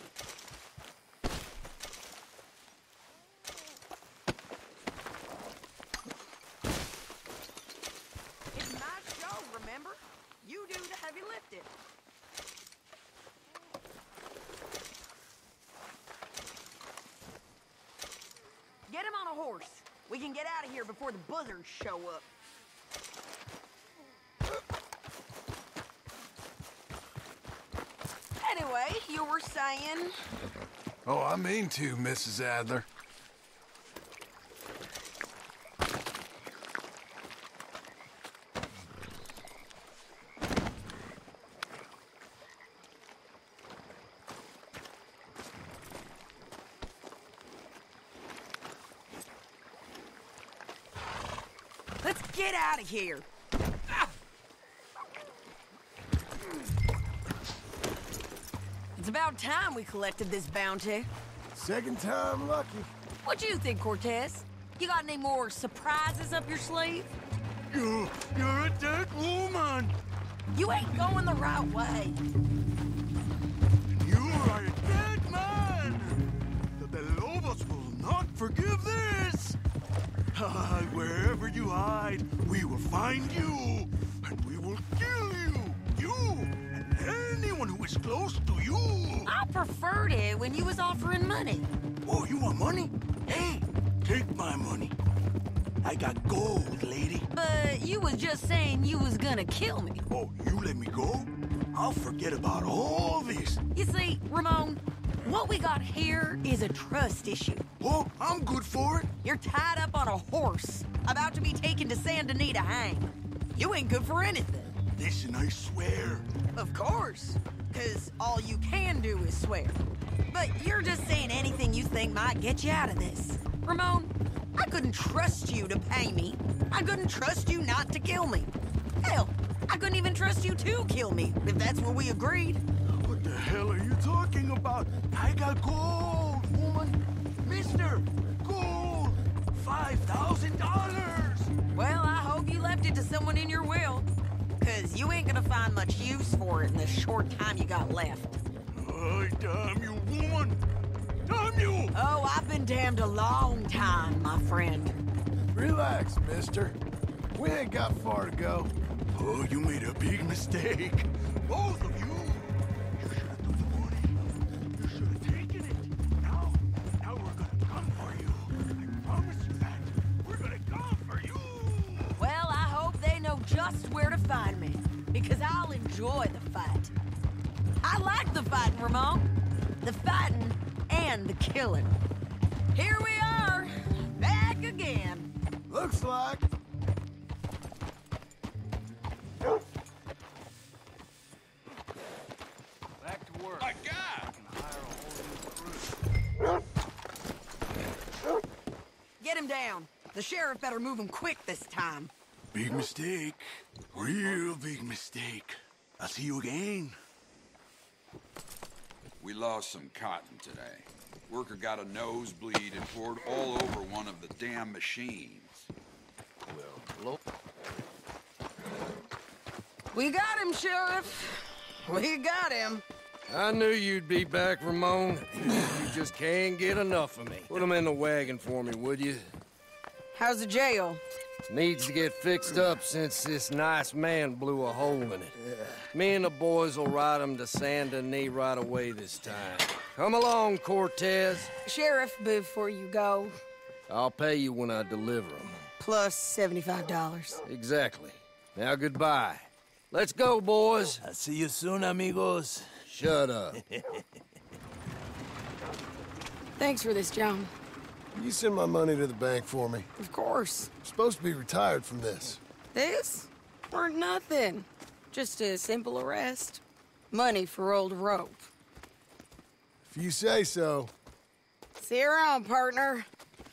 It's my show, remember? You do the heavy lifting. Get him on a horse. We can get out of here before the buzzards show up. Anyway, you were saying... Oh, I mean to, Missus Adler. Let's get out of here. It's about time we collected this bounty. Second time lucky. What you think, Cortez? You got any more surprises up your sleeve? You, you're a dead woman. You ain't going the right way. You are a dead man. The Lobos will not forgive this. Ah, wherever you hide, we will find you, and we will kill you. You and anyone who is close to you. I preferred it when you was offering money. Oh, you want money? Hey, take my money. I got gold, lady. But you was just saying you was gonna kill me. Oh, you let me go? I'll forget about all this. You see, Ramon, what we got here is a trust issue. Oh, I'm good for it. You're tied up on a horse, about to be taken to San Denis to hang. You ain't good for anything. Listen, I swear. Of course, because all you can do is swear. But you're just saying anything you think might get you out of this. Ramon, I couldn't trust you to pay me. I couldn't trust you not to kill me. Hell, I couldn't even trust you to kill me, if that's what we agreed. What the hell are you talking about? I got gold, woman. Mister, gold. Five thousand dollars. Well, I hope you left it to someone in your will. Because you ain't gonna find much use for it in the short time you got left. Oh, damn you, woman. Damn you. Oh, I've been damned a long time, my friend. Relax, mister. We ain't got far to go. Oh, you made a big mistake. Both of you. You should have took the money. You should have taken it. Now, now we're gonna come for you. I promise you that. We're gonna come for you. Well, I hope they know just where to find me. Because I'll enjoy the fight. I like the fighting, Ramon. The fighting and the killing. Here we are, back again. Looks like. Back to work. My God! Get him down. The sheriff better move him quick this time. Big mistake. Real big mistake. I'll see you again. We lost some cotton today. Worker got a nosebleed and poured all over one of the damn machines. Well, We got him, Sheriff. We got him. I knew you'd be back, Ramon. You just can't get enough of me. Put him in the wagon for me, would you? How's the jail? Needs to get fixed up since this nice man blew a hole in it. Me and the boys will ride him to Saint Denis right away this time. Come along, Cortez. Sheriff, before you go, I'll pay you when I deliver him. plus seventy-five dollars. Exactly. Now, goodbye. Let's go, boys. I'll see you soon, amigos. Shut up. Thanks for this, John. You send my money to the bank for me. Of course. I'm supposed to be retired from this. This? Weren't nothing. Just a simple arrest. Money for old rope. If you say so. See you around, partner.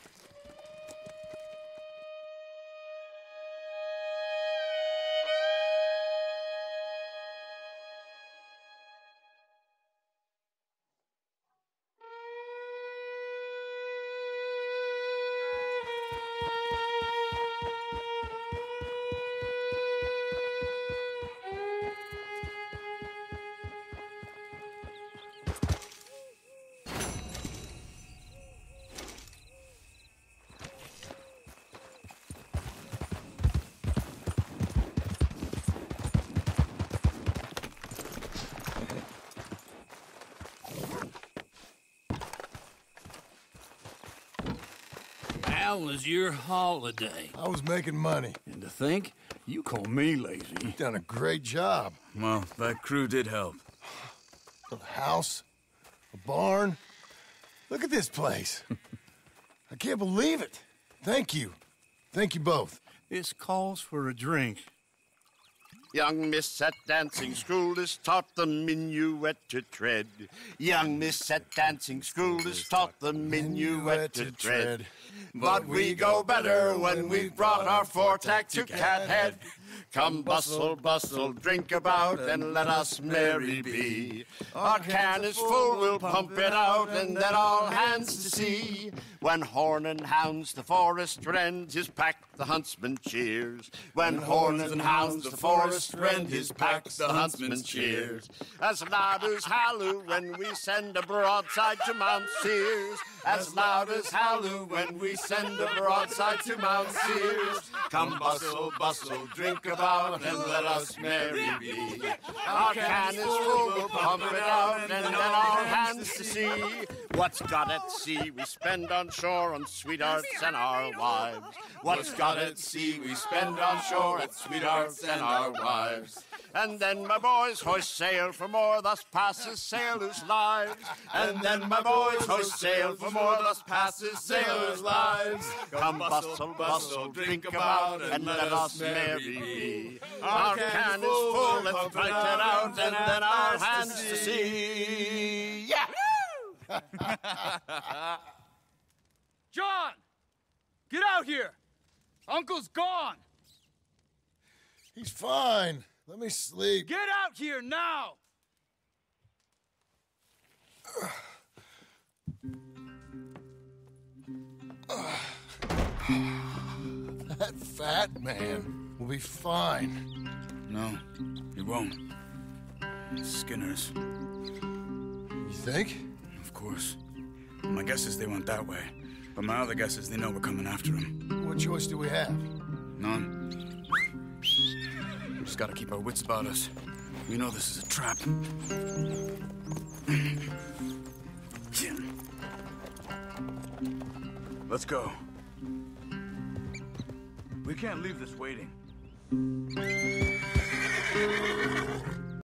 How was your holiday? I was making money. And to think, you call me lazy. You've done a great job. Well, that crew did help. A house, a barn. Look at this place. I can't believe it. Thank you. Thank you both. This calls for a drink. Young miss at dancing school is taught the minuet to tread. Young miss at dancing school is taught the minuet to tread. But we go better when we've brought our four-tack to Cathead. Come bustle, bustle, drink about, and let us merry be. Our can is full, we'll pump it out, and then all hands to sea. When horn and hounds the forest rend, his pack the huntsman cheers. When horn and hounds the forest rend, his pack the huntsman cheers. As loud as halloo when we send a broadside to Mount Sears. As loud as halloo when we send a broadside to Mount Sears. Come bustle, bustle, drink about, and let us merry be. Our can is full, we'll pump it out, and then all hands to sea. What's got at sea we spend on shore on sweethearts and our wives. What's got at sea we spend on shore at sweethearts and our wives. And then my boys hoist sail for more, thus passes sailors' lives. And then my boys hoist sail for more, thus passes sailors' lives. Come bustle, bustle, drink about, and let us merry be. Our can is full, let's fight it out, and then our hands to see. Yeah! John! Get out here! Uncle's gone! He's fine. Let me sleep. Get out here now! That fat man will be fine. No, he won't. Skinner's. You think? Of course. My guess is they went that way. But my other guess is they know we're coming after him. What choice do we have? None. We just gotta keep our wits about us. We know this is a trap. Let's go. We can't leave this waiting.